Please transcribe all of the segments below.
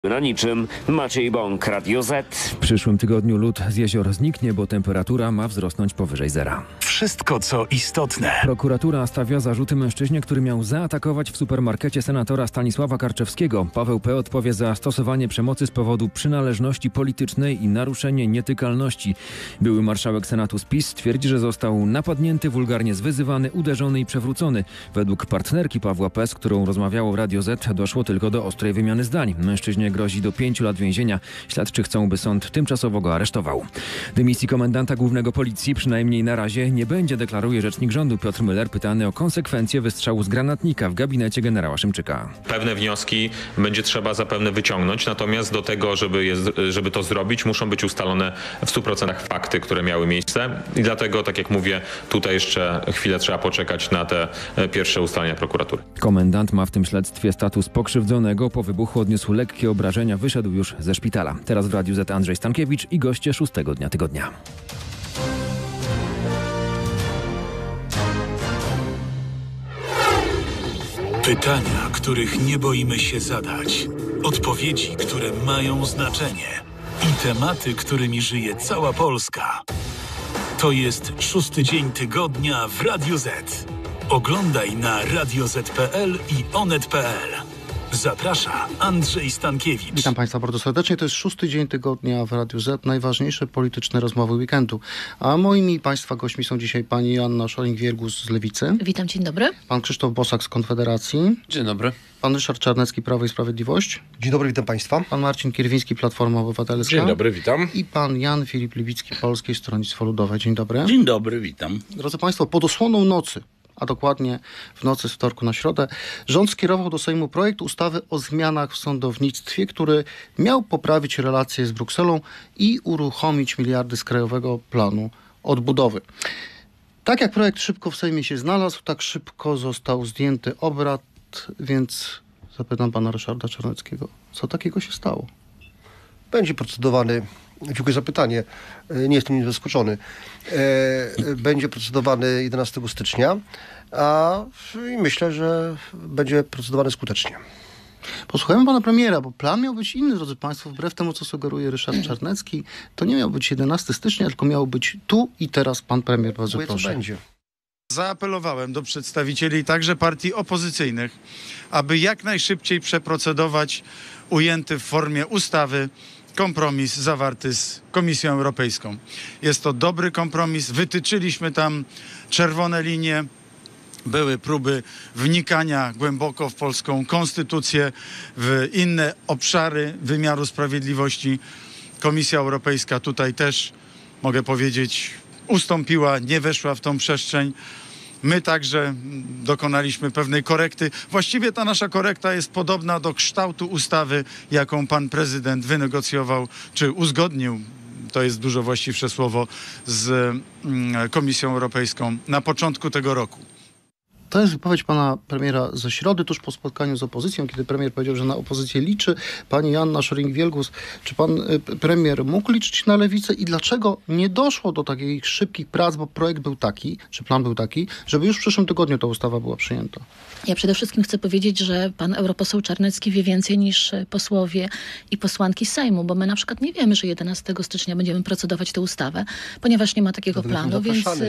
Na niczym Maciej Bąk, Radio Z. W przyszłym tygodniu lód z jezior zniknie, bo temperatura ma wzrosnąć powyżej zera. Wszystko, co istotne. Prokuratura stawia zarzuty mężczyźnie, który miał zaatakować w supermarkecie senatora Stanisława Karczewskiego. Paweł P. odpowie za stosowanie przemocy z powodu przynależności politycznej i naruszenie nietykalności. Były marszałek Senatu z PiS twierdzi, że został napadnięty, wulgarnie zwyzywany, uderzony i przewrócony. Według partnerki Pawła P., z którą rozmawiało Radio Z, doszło tylko do ostrej wymiany zdań. Mężczyźnie grozi do 5 lat więzienia. Śledczy chcą, by sąd tymczasowo go aresztował. Dymisji komendanta głównego policji przynajmniej na razie nie będzie, deklaruje rzecznik rządu Piotr Müller, pytany o konsekwencje wystrzału z granatnika w gabinecie generała Szymczyka. Pewne wnioski będzie trzeba zapewne wyciągnąć, natomiast do tego, żeby to zrobić, muszą być ustalone w 100% fakty, które miały miejsce i dlatego, tak jak mówię, tutaj jeszcze chwilę trzeba poczekać na te pierwsze ustalenia prokuratury. Komendant ma w tym śledztwie status pokrzywdzonego. Po wybuchu odniósł lekkie obrażenia, wyszedł już ze szpitala. Teraz w Radiu Z Andrzej Stankiewicz i goście 6. dnia tygodnia. Pytania, których nie boimy się zadać. Odpowiedzi, które mają znaczenie. I tematy, którymi żyje cała Polska. To jest 6. dzień tygodnia w Radiu Z. Oglądaj na radioz.pl i onet.pl. Zaprasza Andrzej Stankiewicz. Witam Państwa bardzo serdecznie. To jest 6. dzień tygodnia w Radiu Z. Najważniejsze polityczne rozmowy weekendu. A moimi Państwa gośćmi są dzisiaj pani Joanna Scheuring-Wielgus z Lewicy. Witam, dzień dobry. Pan Krzysztof Bosak z Konfederacji. Dzień dobry. Pan Ryszard Czarnecki, Prawo i Sprawiedliwość. Dzień dobry, witam Państwa. Pan Marcin Kierwiński, Platforma Obywatelska. Dzień dobry, witam. I pan Jan Filip Liwicki, Polskie Stronnictwo Ludowe. Dzień dobry. Dzień dobry, witam. Drodzy Państwo, pod osłoną nocy, a dokładnie w nocy z wtorku na środę, rząd skierował do Sejmu projekt ustawy o zmianach w sądownictwie, który miał poprawić relacje z Brukselą i uruchomić miliardy z Krajowego Planu Odbudowy. Tak jak projekt szybko w Sejmie się znalazł, tak szybko został zdjęty obrad, więc zapytam pana Ryszarda Czarneckiego, co takiego się stało? Będzie procedowany, dziękuję za pytanie, nie jestem nim zaskoczony, będzie procedowany 11 stycznia, a myślę, że będzie procedowany skutecznie. Posłuchajmy pana premiera, bo plan miał być inny, drodzy Państwo, wbrew temu, co sugeruje Ryszard Czarnecki. To nie miał być 11 stycznia, tylko miał być tu i teraz pan premier. Bardzo proszę. Będzie. Zaapelowałem do przedstawicieli także partii opozycyjnych, aby jak najszybciej przeprocedować ujęty w formie ustawy kompromis zawarty z Komisją Europejską. Jest to dobry kompromis, wytyczyliśmy tam czerwone linie, były próby wnikania głęboko w polską konstytucję, w inne obszary wymiaru sprawiedliwości. Komisja Europejska tutaj też, mogę powiedzieć, ustąpiła, nie weszła w tą przestrzeń. My także dokonaliśmy pewnej korekty. Właściwie ta nasza korekta jest podobna do kształtu ustawy, jaką pan prezydent wynegocjował czy uzgodnił, to jest dużo właściwsze słowo, z Komisją Europejską na początku tego roku. To jest wypowiedź pana premiera ze środy, tuż po spotkaniu z opozycją, kiedy premier powiedział, że na opozycję liczy. Pani Joanna Scheuring-Wielgus, czy pan premier mógł liczyć na lewicę i dlaczego nie doszło do takich szybkich prac, bo projekt był taki, czy plan był taki, żeby już w przyszłym tygodniu ta ustawa była przyjęta? Ja przede wszystkim chcę powiedzieć, że pan europoseł Czarnecki wie więcej niż posłowie i posłanki z Sejmu, bo my na przykład nie wiemy, że 11 stycznia będziemy procedować tę ustawę, ponieważ nie ma takiego planu,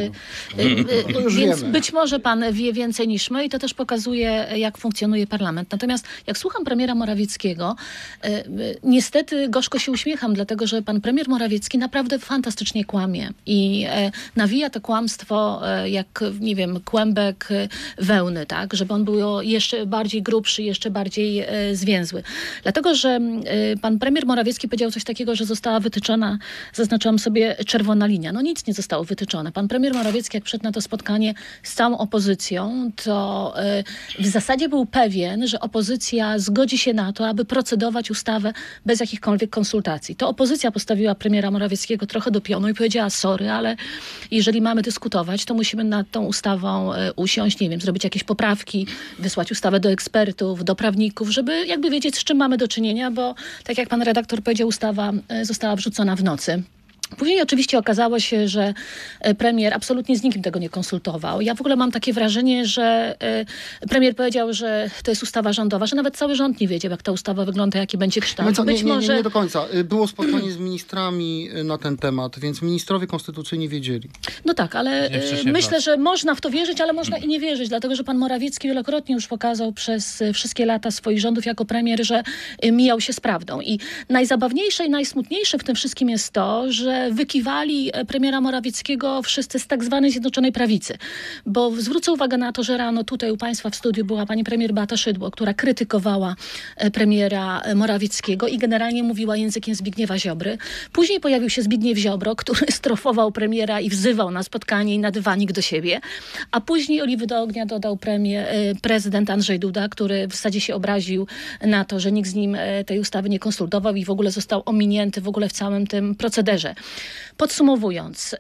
więc być może pan wie więcej niż my i to też pokazuje, jak funkcjonuje parlament. Natomiast jak słucham premiera Morawieckiego, niestety gorzko się uśmiecham, dlatego że pan premier Morawiecki naprawdę fantastycznie kłamie i nawija to kłamstwo jak, nie wiem, kłębek wełny, tak, żeby on był jeszcze bardziej grubszy, jeszcze bardziej zwięzły. Dlatego, że pan premier Morawiecki powiedział coś takiego, że została wytyczona, zaznaczyłam sobie, czerwona linia. No nic nie zostało wytyczone. Pan premier Morawiecki, jak wszedł na to spotkanie z całą opozycją, to w zasadzie był pewien, że opozycja zgodzi się na to, aby procedować ustawę bez jakichkolwiek konsultacji. To opozycja postawiła premiera Morawieckiego trochę do pionu i powiedziała: sorry, ale jeżeli mamy dyskutować, to musimy nad tą ustawą usiąść, nie wiem, zrobić jakieś poprawki, wysłać ustawę do ekspertów, do prawników, żeby jakby wiedzieć, z czym mamy do czynienia, bo tak jak pan redaktor powiedział, ustawa została wrzucona w nocy. Później oczywiście okazało się, że premier absolutnie z nikim tego nie konsultował. Ja w ogóle mam takie wrażenie, że premier powiedział, że to jest ustawa rządowa, że nawet cały rząd nie wiedział, jak ta ustawa wygląda, jaki będzie kształt. Nie do końca. Było spotkanie z ministrami na ten temat, więc ministrowie konstytucyjni wiedzieli. No tak, ale myślę, że można w to wierzyć, ale można i nie wierzyć, dlatego że pan Morawiecki wielokrotnie już pokazał przez wszystkie lata swoich rządów jako premier, że mijał się z prawdą. I najzabawniejsze i najsmutniejsze w tym wszystkim jest to, że wykiwali premiera Morawieckiego wszyscy z tak zwanej Zjednoczonej Prawicy. Bo zwrócę uwagę na to, że rano tutaj u państwa w studiu była pani premier Beata Szydło, która krytykowała premiera Morawieckiego i generalnie mówiła językiem Zbigniewa Ziobry. Później pojawił się Zbigniew Ziobro, który strofował premiera i wzywał na spotkanie i na dywanik do siebie. A później oliwy do ognia dodał prezydent Andrzej Duda, który w zasadzie się obraził na to, że nikt z nim tej ustawy nie konsultował i w ogóle został ominięty w ogóle w całym tym procederze. Podsumowując,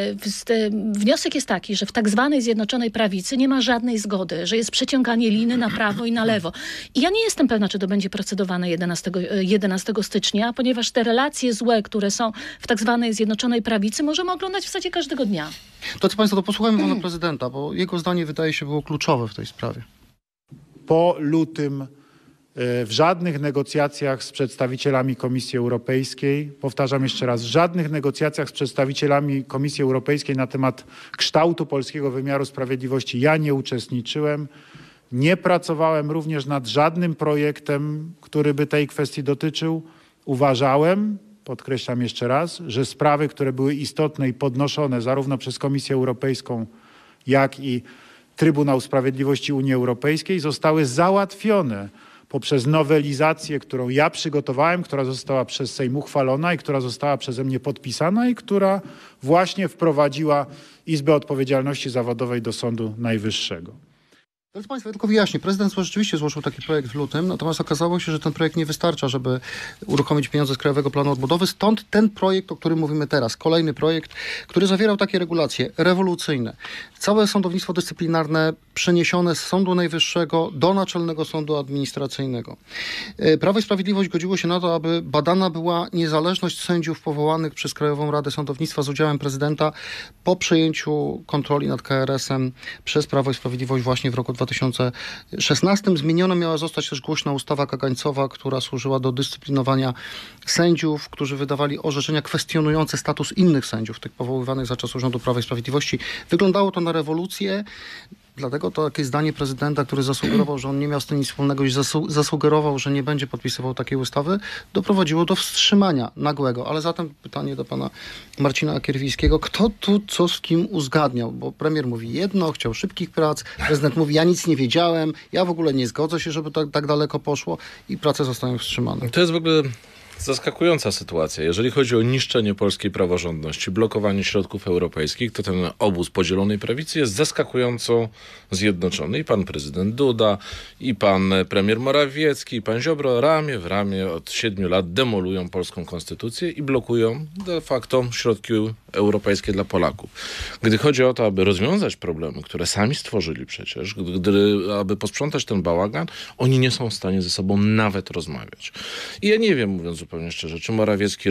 wniosek jest taki, że w tak zwanej Zjednoczonej Prawicy nie ma żadnej zgody, że jest przeciąganie liny na prawo i na lewo. I ja nie jestem pewna, czy to będzie procedowane 11 stycznia, ponieważ te relacje złe, które są w tak zwanej Zjednoczonej Prawicy, możemy oglądać w zasadzie każdego dnia. Drodzy Państwo, to posłuchajmy pana prezydenta, bo jego zdanie wydaje się było kluczowe w tej sprawie. Po lutym w żadnych negocjacjach z przedstawicielami Komisji Europejskiej, powtarzam jeszcze raz, w żadnych negocjacjach z przedstawicielami Komisji Europejskiej na temat kształtu polskiego wymiaru sprawiedliwości ja nie uczestniczyłem. Nie pracowałem również nad żadnym projektem, który by tej kwestii dotyczył. Uważałem, podkreślam jeszcze raz, że sprawy, które były istotne i podnoszone zarówno przez Komisję Europejską, jak i Trybunał Sprawiedliwości Unii Europejskiej zostały załatwione poprzez nowelizację, którą ja przygotowałem, która została przez Sejm uchwalona i która została przeze mnie podpisana i która właśnie wprowadziła Izbę Odpowiedzialności Zawodowej do Sądu Najwyższego. Drodzy Państwo, ja tylko wyjaśnię. Prezydent rzeczywiście złożył taki projekt w lutym, natomiast okazało się, że ten projekt nie wystarcza, żeby uruchomić pieniądze z Krajowego Planu Odbudowy. Stąd ten projekt, o którym mówimy teraz, kolejny projekt, który zawierał takie regulacje rewolucyjne. Całe sądownictwo dyscyplinarne przeniesione z Sądu Najwyższego do Naczelnego Sądu Administracyjnego. Prawo i Sprawiedliwość godziło się na to, aby badana była niezależność sędziów powołanych przez Krajową Radę Sądownictwa z udziałem prezydenta po przejęciu kontroli nad KRS-em przez Prawo i Sprawiedliwość właśnie w roku 2016. Zmieniona miała zostać też głośna ustawa kagańcowa, która służyła do dyscyplinowania sędziów, którzy wydawali orzeczenia kwestionujące status innych sędziów, tych powoływanych za czasów rządu Prawa i Sprawiedliwości. Wyglądało to na rewolucję. Dlatego to takie zdanie prezydenta, który zasugerował, że on nie miał z tym nic wspólnego i zasugerował, że nie będzie podpisywał takiej ustawy, doprowadziło do wstrzymania nagłego. Ale zatem pytanie do pana Marcina Kierwińskiego. Kto tu co z kim uzgadniał? Bo premier mówi jedno, chciał szybkich prac, prezydent mówi, ja nic nie wiedziałem, ja w ogóle nie zgodzę się, żeby tak daleko poszło i prace zostają wstrzymane. To jest w ogóle zaskakująca sytuacja. Jeżeli chodzi o niszczenie polskiej praworządności, blokowanie środków europejskich, to ten obóz podzielonej prawicy jest zaskakująco zjednoczony. I pan prezydent Duda, i pan premier Morawiecki, i pan Ziobro ramię w ramię od 7 lat demolują polską konstytucję i blokują de facto środki europejskie dla Polaków. Gdy chodzi o to, aby rozwiązać problemy, które sami stworzyli przecież, aby posprzątać ten bałagan, oni nie są w stanie ze sobą nawet rozmawiać. I ja nie wiem, mówiąc zupełnie szczerze, czy Morawiecki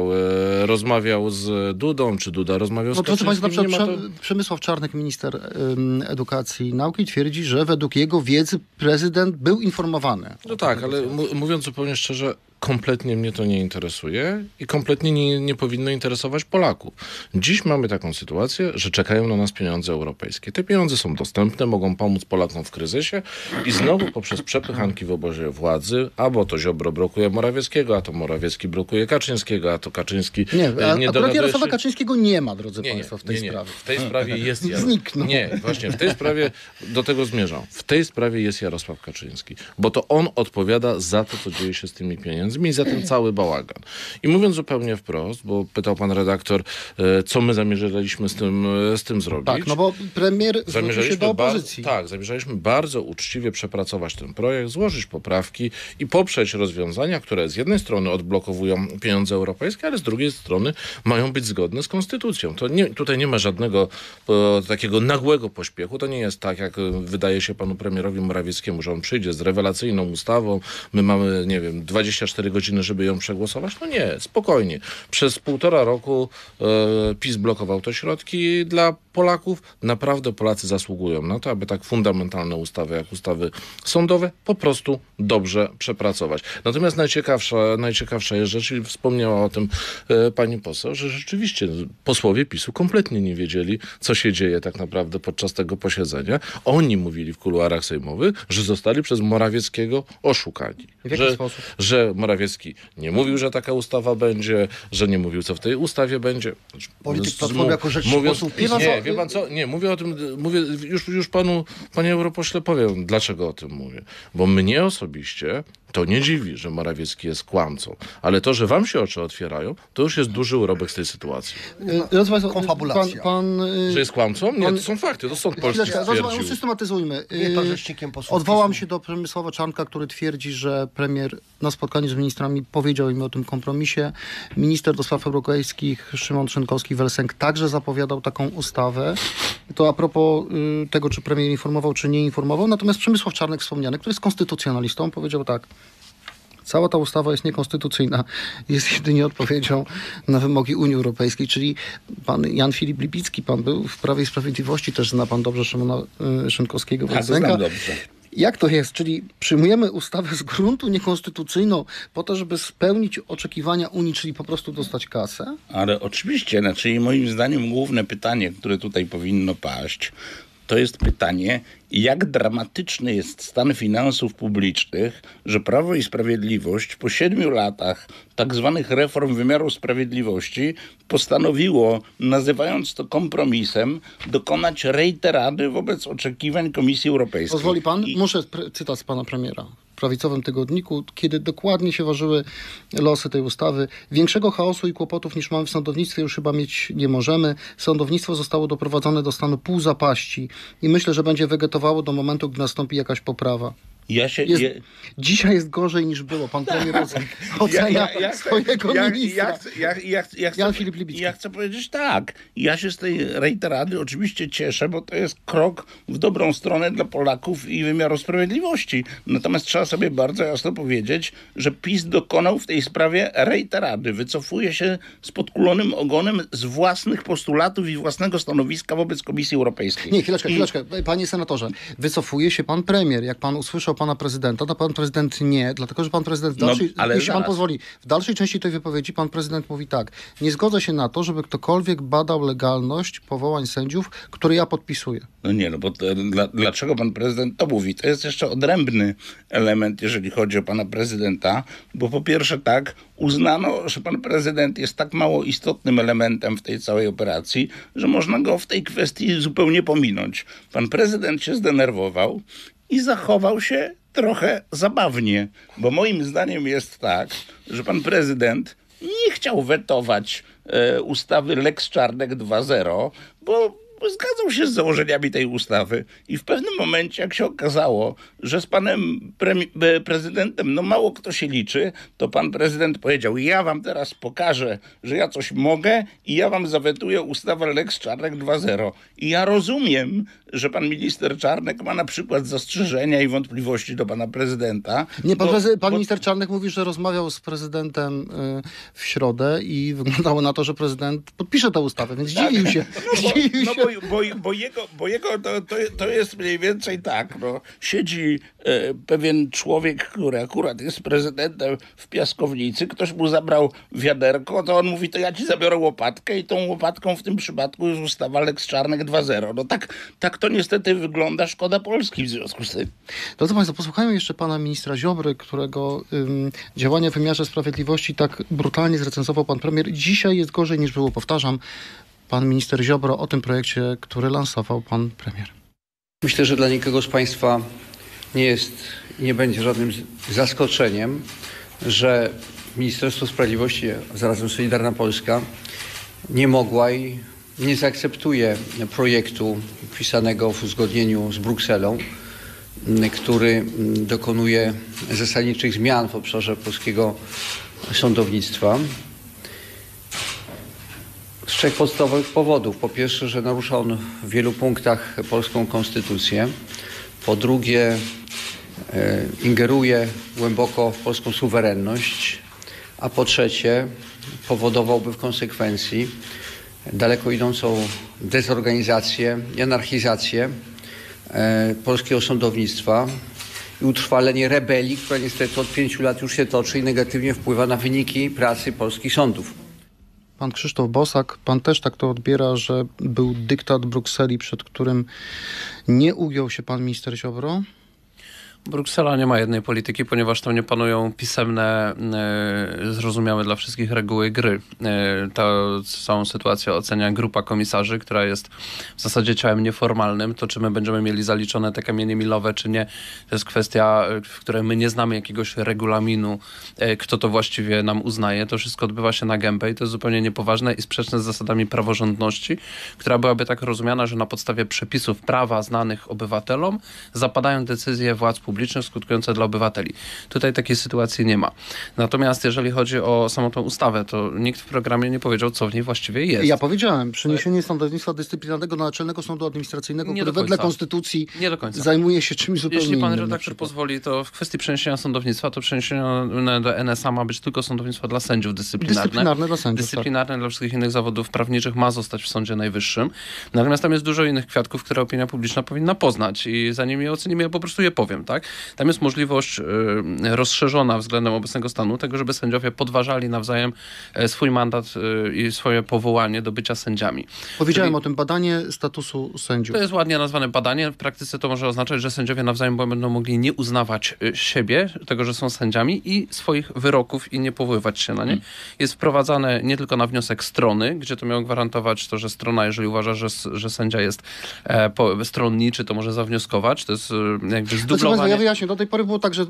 rozmawiał z Dudą, czy Duda rozmawiał z Kaczyńskim. Przemysław Czarnek, minister edukacji i nauki, twierdzi, że według jego wiedzy prezydent był informowany. No tak, ale mówiąc zupełnie szczerze, kompletnie mnie to nie interesuje i kompletnie nie powinno interesować Polaków. Dziś mamy taką sytuację, że czekają na nas pieniądze europejskie. Te pieniądze są dostępne, mogą pomóc Polakom w kryzysie i znowu poprzez przepychanki w obozie władzy, albo to Ziobro blokuje Morawieckiego, a to Morawiecki blokuje Kaczyńskiego, a to Kaczyński nie akurat Jarosława Kaczyńskiego nie ma, drodzy Państwo, w tej sprawie. W tej sprawie jest Zniknął. Nie, właśnie w tej sprawie do tego zmierzam. W tej sprawie jest Jarosław Kaczyński, bo to on odpowiada za to, co dzieje się z tymi pieniędzmi i za ten cały bałagan. I mówiąc zupełnie wprost, bo pytał pan redaktor, co my zamierzaliśmy z tym zrobić. Tak, no bo premier zwrócił się do opozycji. Zamierzaliśmy bardzo uczciwie przepracować ten projekt, złożyć poprawki i poprzeć rozwiązania, które z jednej strony odblokowują pieniądze europejskie, ale z drugiej strony mają być zgodne z konstytucją. Tutaj nie ma żadnego takiego nagłego pośpiechu. To nie jest tak, jak wydaje się panu premierowi Morawieckiemu, że on przyjdzie z rewelacyjną ustawą. My mamy, 24 24 godziny, żeby ją przegłosować? No nie, spokojnie. Przez 1,5 roku PiS blokował te środki dla Polaków. Naprawdę Polacy zasługują na to, aby tak fundamentalne ustawy jak ustawy sądowe po prostu dobrze przepracować. Natomiast najciekawsza jest rzecz, i wspomniała o tym pani poseł, że rzeczywiście posłowie PiS-u kompletnie nie wiedzieli, co się dzieje tak naprawdę podczas tego posiedzenia. Oni mówili w kuluarach sejmowych, że zostali przez Morawieckiego oszukani. W jaki sposób? Że Morawiecki nie mówił, że taka ustawa będzie, że nie mówił, co w tej ustawie będzie. Polityk Platformy jako rzecznik posłów PiS. Nie, wie pan co? Nie, mówię o tym, już panu, panie europośle, powiem, dlaczego o tym mówię. Bo mnie osobiście to nie dziwi, że Morawiecki jest kłamcą. Ale to, że wam się oczy otwierają, to już jest duży urobek z tej sytuacji. Konfabulacja. Że jest kłamcą? Nie, to są fakty, to sąd polski stwierdził. Systematyzujmy. Nie pan rzecznikiem posłów Odwołam PiS-u. się do Przemysława Czarnka, który twierdzi, że premier na spotkaniu z ministrami powiedział im o tym kompromisie. Minister do spraw europejskich Szymon Trzaskowski-Welsenk także zapowiadał taką ustawę. To a propos tego, czy premier informował, czy nie informował. Natomiast Przemysław Czarnek wspomniany, który jest konstytucjonalistą, powiedział tak: cała ta ustawa jest niekonstytucyjna, jest jedynie odpowiedzią na wymogi Unii Europejskiej, czyli pan Jan Filip Lipicki, pan był w Prawie i Sprawiedliwości, też zna pan dobrze Szymona Trzaskowskiego-Welsenka. Jak to jest? Czyli przyjmujemy ustawę z gruntu niekonstytucyjną po to, żeby spełnić oczekiwania Unii, czyli po prostu dostać kasę? Ale oczywiście, znaczy moim zdaniem główne pytanie, które tutaj powinno paść, to jest pytanie, jak dramatyczny jest stan finansów publicznych, że Prawo i Sprawiedliwość po 7 latach tak zwanych reform wymiaru sprawiedliwości postanowiło, nazywając to kompromisem, dokonać rejterady wobec oczekiwań Komisji Europejskiej. Pozwoli pan? Muszę cytat z pana premiera. W prawicowym tygodniku, kiedy dokładnie się ważyły losy tej ustawy. Większego chaosu i kłopotów niż mamy w sądownictwie już chyba mieć nie możemy. Sądownictwo zostało doprowadzone do stanu półzapaści i myślę, że będzie wegetowało do momentu, gdy nastąpi jakaś poprawa. Dzisiaj jest gorzej niż było. Pan premier ocenia swojego ministra. Jan Filip Lipicki. Ja chcę powiedzieć tak. Ja się z tej rejterady oczywiście cieszę, bo to jest krok w dobrą stronę dla Polaków i wymiaru sprawiedliwości. Natomiast trzeba sobie bardzo jasno powiedzieć, że PiS dokonał w tej sprawie rejterady. Wycofuje się z podkulonym ogonem z własnych postulatów i własnego stanowiska wobec Komisji Europejskiej. Nie, chwileczkę. Panie senatorze, wycofuje się pan premier. Jak pan usłyszał pana prezydenta, to pan prezydent nie, dlatego że pan prezydent w dalszej, jeśli pan pozwoli, w dalszej części tej wypowiedzi pan prezydent mówi tak: nie zgodzę się na to, żeby ktokolwiek badał legalność powołań sędziów, które ja podpisuję. No nie, no bo dlaczego pan prezydent to mówi? To jest jeszcze odrębny element, jeżeli chodzi o pana prezydenta, bo po pierwsze tak, uznano, że pan prezydent jest tak mało istotnym elementem w tej całej operacji, że można go w tej kwestii zupełnie pominąć. Pan prezydent się zdenerwował i zachował się trochę zabawnie, bo moim zdaniem jest tak, że pan prezydent nie chciał wetować ustawy Lex Czarnek 2.0, bo zgadzał się z założeniami tej ustawy i w pewnym momencie, jak się okazało, że z panem prezydentem mało kto się liczy, to pan prezydent powiedział: ja wam teraz pokażę, że ja coś mogę i ja wam zawetuję ustawę Lex Czarnek 2.0. I ja rozumiem, że pan minister Czarnek ma na przykład zastrzeżenia i wątpliwości do pana prezydenta. Nie, pan minister Czarnek mówi, że rozmawiał z prezydentem w środę i wyglądało na to, że prezydent podpisze tę ustawę, więc dziwił się. Bo jego to jest mniej więcej tak. No. Siedzi pewien człowiek, który akurat jest prezydentem w piaskownicy, ktoś mu zabrał wiaderko, to on mówi: to ja ci zabiorę łopatkę i tą łopatką w tym przypadku jest ustawa Lex Czarnek 2.0. No tak to niestety wygląda, szkoda Polski w związku z tym. Drodzy państwo, posłuchajmy jeszcze pana ministra Ziobry, którego działania w wymiarze sprawiedliwości tak brutalnie zrecenzował pan premier. Dzisiaj jest gorzej niż było, powtarzam. Pan minister Ziobro o tym projekcie, który lansował pan premier. Myślę, że dla nikogo z państwa nie jest i nie będzie żadnym zaskoczeniem, że Ministerstwo Sprawiedliwości, a zarazem Solidarna Polska, nie mogła i nie zaakceptuje projektu pisanego w uzgodnieniu z Brukselą, który dokonuje zasadniczych zmian w obszarze polskiego sądownictwa. Z 3 podstawowych powodów. Po pierwsze, że narusza on w wielu punktach polską konstytucję. Po drugie, ingeruje głęboko w polską suwerenność, a po trzecie powodowałby w konsekwencji daleko idącą dezorganizację i anarchizację polskiego sądownictwa i utrwalenie rebelii, która niestety od 5 lat już się toczy i negatywnie wpływa na wyniki pracy polskich sądów. Pan Krzysztof Bosak, pan też tak to odbiera, że był dyktat Brukseli, przed którym nie ugiął się pan minister Ziobro? Bruksela nie ma jednej polityki, ponieważ tam nie panują pisemne, zrozumiałe dla wszystkich reguły gry. Tę całą sytuację ocenia grupa komisarzy, która jest w zasadzie ciałem nieformalnym. To, czy my będziemy mieli zaliczone te kamienie milowe, czy nie, to jest kwestia, w której my nie znamy jakiegoś regulaminu, kto to właściwie nam uznaje. To wszystko odbywa się na gębę i to jest zupełnie niepoważne i sprzeczne z zasadami praworządności, która byłaby tak rozumiana, że na podstawie przepisów prawa znanych obywatelom zapadają decyzje władz publicznych skutkujące dla obywateli. Tutaj takiej sytuacji nie ma. Natomiast jeżeli chodzi o samą tą ustawę, to nikt w programie nie powiedział, co w niej właściwie jest. Ja powiedziałem, przeniesienie sądownictwa dyscyplinarnego do Naczelnego Sądu Administracyjnego, który wedle Konstytucji zajmuje się czymś zupełnie innym. Jeśli pan redaktor pozwoli, to w kwestii przeniesienia sądownictwa, to przeniesione do NSA ma być tylko sądownictwo dla sędziów dyscyplinarne dla sędziów. Dyscyplinarne dla wszystkich innych zawodów prawniczych ma zostać w Sądzie Najwyższym. Natomiast tam jest dużo innych kwiatków, które opinia publiczna powinna poznać i zanim je ocenimy, ja po prostu je powiem, tak? Tam jest możliwość rozszerzona względem obecnego stanu tego, żeby sędziowie podważali nawzajem swój mandat i swoje powołanie do bycia sędziami. Powiedziałem o tym, badanie statusu sędziów. To jest ładnie nazwane badanie. W praktyce to może oznaczać, że sędziowie nawzajem będą mogli nie uznawać siebie, tego, że są sędziami i swoich wyroków i nie powoływać się na nie. Jest wprowadzane nie tylko na wniosek strony, gdzie to miało gwarantować to, że strona, jeżeli uważa, że sędzia jest stronniczy, to może zawnioskować. To jest jakby zdublowanie. Ja wyjaśnię, do tej pory było tak, że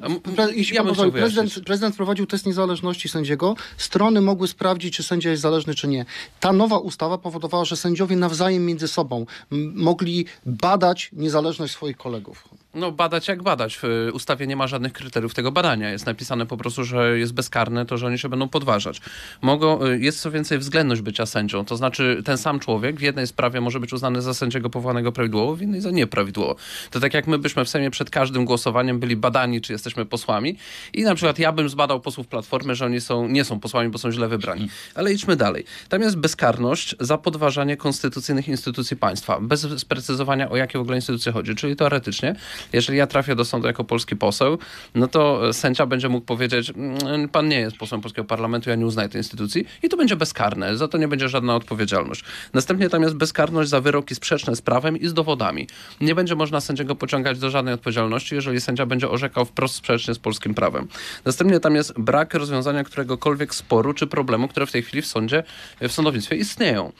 prezydent wprowadził test niezależności sędziego. Strony mogły sprawdzić, czy sędzia jest zależny, czy nie. Ta nowa ustawa powodowała, że sędziowie nawzajem między sobą mogli badać niezależność swoich kolegów. No badać jak badać. W ustawie nie ma żadnych kryteriów tego badania. Jest napisane po prostu, że jest bezkarne to, że oni się będą podważać. Jest co więcej względność bycia sędzią. To znaczy ten sam człowiek w jednej sprawie może być uznany za sędziego powołanego prawidłowo, w innej za nieprawidłowo. To tak jak my byśmy w Sejmie przed każdym głosowaniem byli badani, czy jesteśmy posłami i na przykład ja bym zbadał posłów Platformy, że oni nie są posłami, bo są źle wybrani. Ale idźmy dalej. Tam jest bezkarność za podważanie konstytucyjnych instytucji państwa. Bez sprecyzowania, o jakie w ogóle instytucje chodzi. Czyli teoretycznie, jeżeli ja trafię do sądu jako polski poseł, no to sędzia będzie mógł powiedzieć, pan nie jest posłem polskiego parlamentu, ja nie uznaję tej instytucji i to będzie bezkarne. Za to nie będzie żadna odpowiedzialność. Następnie tam jest bezkarność za wyroki sprzeczne z prawem i z dowodami. Nie będzie można sędziego pociągać do żadnej odpowiedzialności, jeżeli sędzia będzie orzekał wprost sprzecznie z polskim prawem. Następnie tam jest brak rozwiązania któregokolwiek sporu czy problemu, które w tej chwili w sądownictwie istnieją.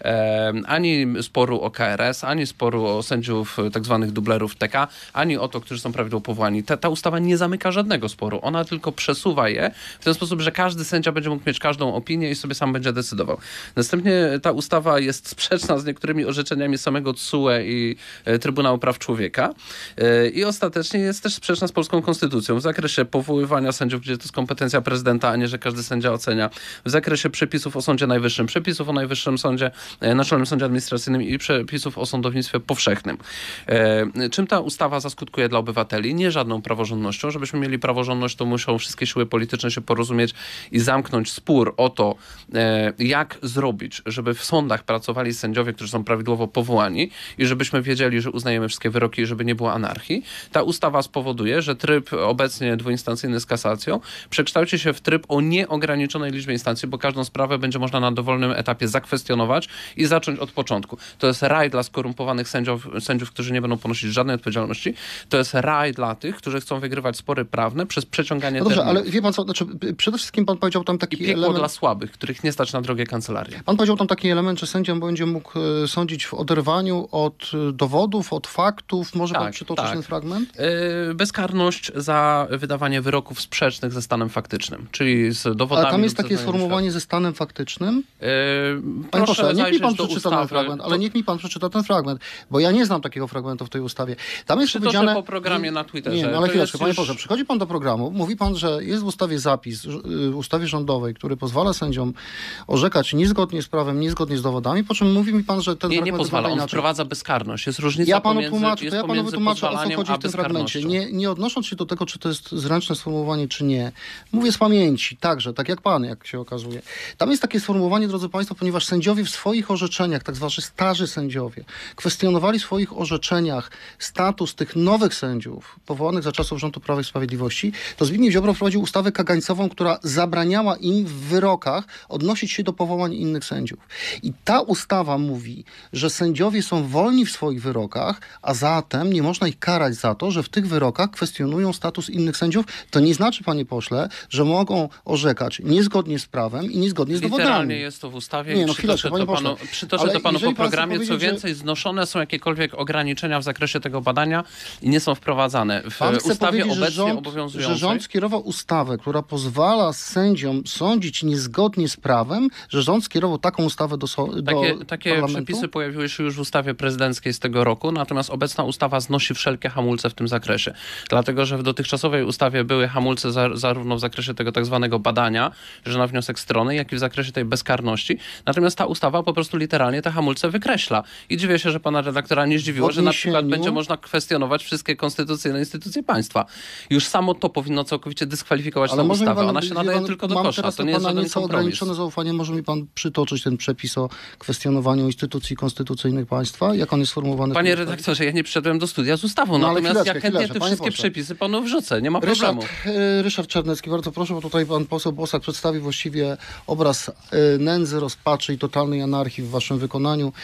Ani sporu o KRS, ani sporu o sędziów tak zwanych dublerów TK, ani o to, którzy są prawidłowo powołani. Ta ustawa nie zamyka żadnego sporu. Ona tylko przesuwa je w ten sposób, że każdy sędzia będzie mógł mieć każdą opinię i sobie sam będzie decydował. Następnie ta ustawa jest sprzeczna z niektórymi orzeczeniami samego TSUE i Trybunału Praw Człowieka i ostatecznie jest też sprzeczna z polską konstytucją w zakresie powoływania sędziów, gdzie to jest kompetencja prezydenta, a nie, że każdy sędzia ocenia. W zakresie przepisów o Sądzie Najwyższym, przepisów o Najwyższym Sądzie, Naczelnym Sądzie Administracyjnym i przepisów o sądownictwie powszechnym. Czym ta ustawa zaskutkuje dla obywateli? Nie żadną praworządnością. Żebyśmy mieli praworządność, to muszą wszystkie siły polityczne się porozumieć i zamknąć spór o to, jak zrobić, żeby w sądach pracowali sędziowie, którzy są prawidłowo powołani i żebyśmy wiedzieli, że uznajemy wszystkie wyroki i żeby nie było anarchii. Ta ustawa spowoduje, że tryb obecnie dwuinstancyjny z kasacją przekształci się w tryb o nieograniczonej liczbie instancji, bo każdą sprawę będzie można na dowolnym etapie zakwestionować i zacząć od początku. To jest raj dla skorumpowanych sędziów, którzy nie będą ponosić żadnej odpowiedzialności. To jest raj dla tych, którzy chcą wygrywać spory prawne przez przeciąganie terminów. Dobrze, ale wie pan co, przede wszystkim pan powiedział tam taki element... dla słabych, których nie stać na drogie kancelarie. Pan powiedział tam taki element, że sędzia będzie mógł sądzić w oderwaniu od dowodów, od faktów. Może pan przytoczyć ten fragment? Bezkarność za wydawanie wyroków sprzecznych ze stanem faktycznym, czyli z dowodami. Ale tam jest takie sformułowanie ze stanem faktycznym? Panie pośle, niech mi pan przeczyta ten fragment, ale niech mi pan przeczyta ten fragment, bo ja nie znam takiego fragmentu w tej ustawie. Tam jest powiedziane... po programie na Twitterze. Nie, ale chwileczkę, panie już... poseł, przychodzi pan do programu, mówi pan, że jest w ustawie zapis, w ustawie rządowej, który pozwala sędziom orzekać niezgodnie z prawem, niezgodnie z dowodami, po czym mówi mi pan, że ten Nie fragment pozwala, on inaczej. wprowadza bezkarność. Jest różnica Ja panu pomiędzy, tłumaczę, jest to ja panu wytłumaczę, o co chodzi w tym fragmencie. Nie odnosząc się do tego, czy to jest zręczne sformułowanie, czy nie. Mówię z pamięci, także, tak jak pan, jak się okazuje. Tam jest takie sformułowanie, drodzy państwo, ponieważ sędziowie w swoich orzeczeniach, tak zwani starzy sędziowie, kwestionowali w swoich orzeczeniach status tych nowych sędziów powołanych za czasów rządu Prawa i Sprawiedliwości, to Zbigniew Ziobro wprowadził ustawę kagańcową, która zabraniała im w wyrokach odnosić się do powołań innych sędziów. I ta ustawa mówi, że sędziowie są wolni w swoich wyrokach, a zatem nie można ich karać za to, że w tych wyrokach kwestionują status innych sędziów. To nie znaczy, panie pośle, że mogą orzekać niezgodnie z prawem i niezgodnie z dowodami. Literalnie jest to w ustawie. Nie, no przytoczę to panu po programie. Co więcej, znoszone są jakiekolwiek ograniczenia w zakresie tego badania i nie są wprowadzane. W ustawie obecnie obowiązującej... Że rząd skierował ustawę, która pozwala sędziom sądzić niezgodnie z prawem, że rząd skierował taką ustawę do Takie parlamentu? przepisy pojawiły się już w ustawie prezydenckiej z tego roku, natomiast obecna ustawa znosi wszelkie hamulce w tym zakresie. Dlatego, że w dotychczasowej ustawie były hamulce zarówno w zakresie tego tak zwanego badania, że na wniosek strony, jak i w zakresie tej bezkarności. Natomiast ta ustawa po prostu literalnie te hamulce wykreśla. I dziwię się, że pana redaktora nie zdziwiło, że na przykład będzie można kwestionować wszystkie konstytucyjne instytucje państwa. Już samo to powinno całkowicie dyskwalifikować tę ustawę. Ona się nadaje tylko do kosza. To nie jest żaden kompromis. Ograniczone zaufanie. Może mi pan przytoczyć ten przepis o kwestionowaniu instytucji konstytucyjnych państwa? Jak on jest sformułowany? Panie redaktorze, ja nie przyszedłem do studia z ustawą, natomiast ja chętnie te wszystkie przepisy panu wrzucę. Nie ma problemu. Ryszard Czarnecki, bardzo proszę, bo tutaj pan poseł Bosak przedstawi właściwie obraz nędzy, rozpaczy i totalnej anarchii w waszym wykonaniu.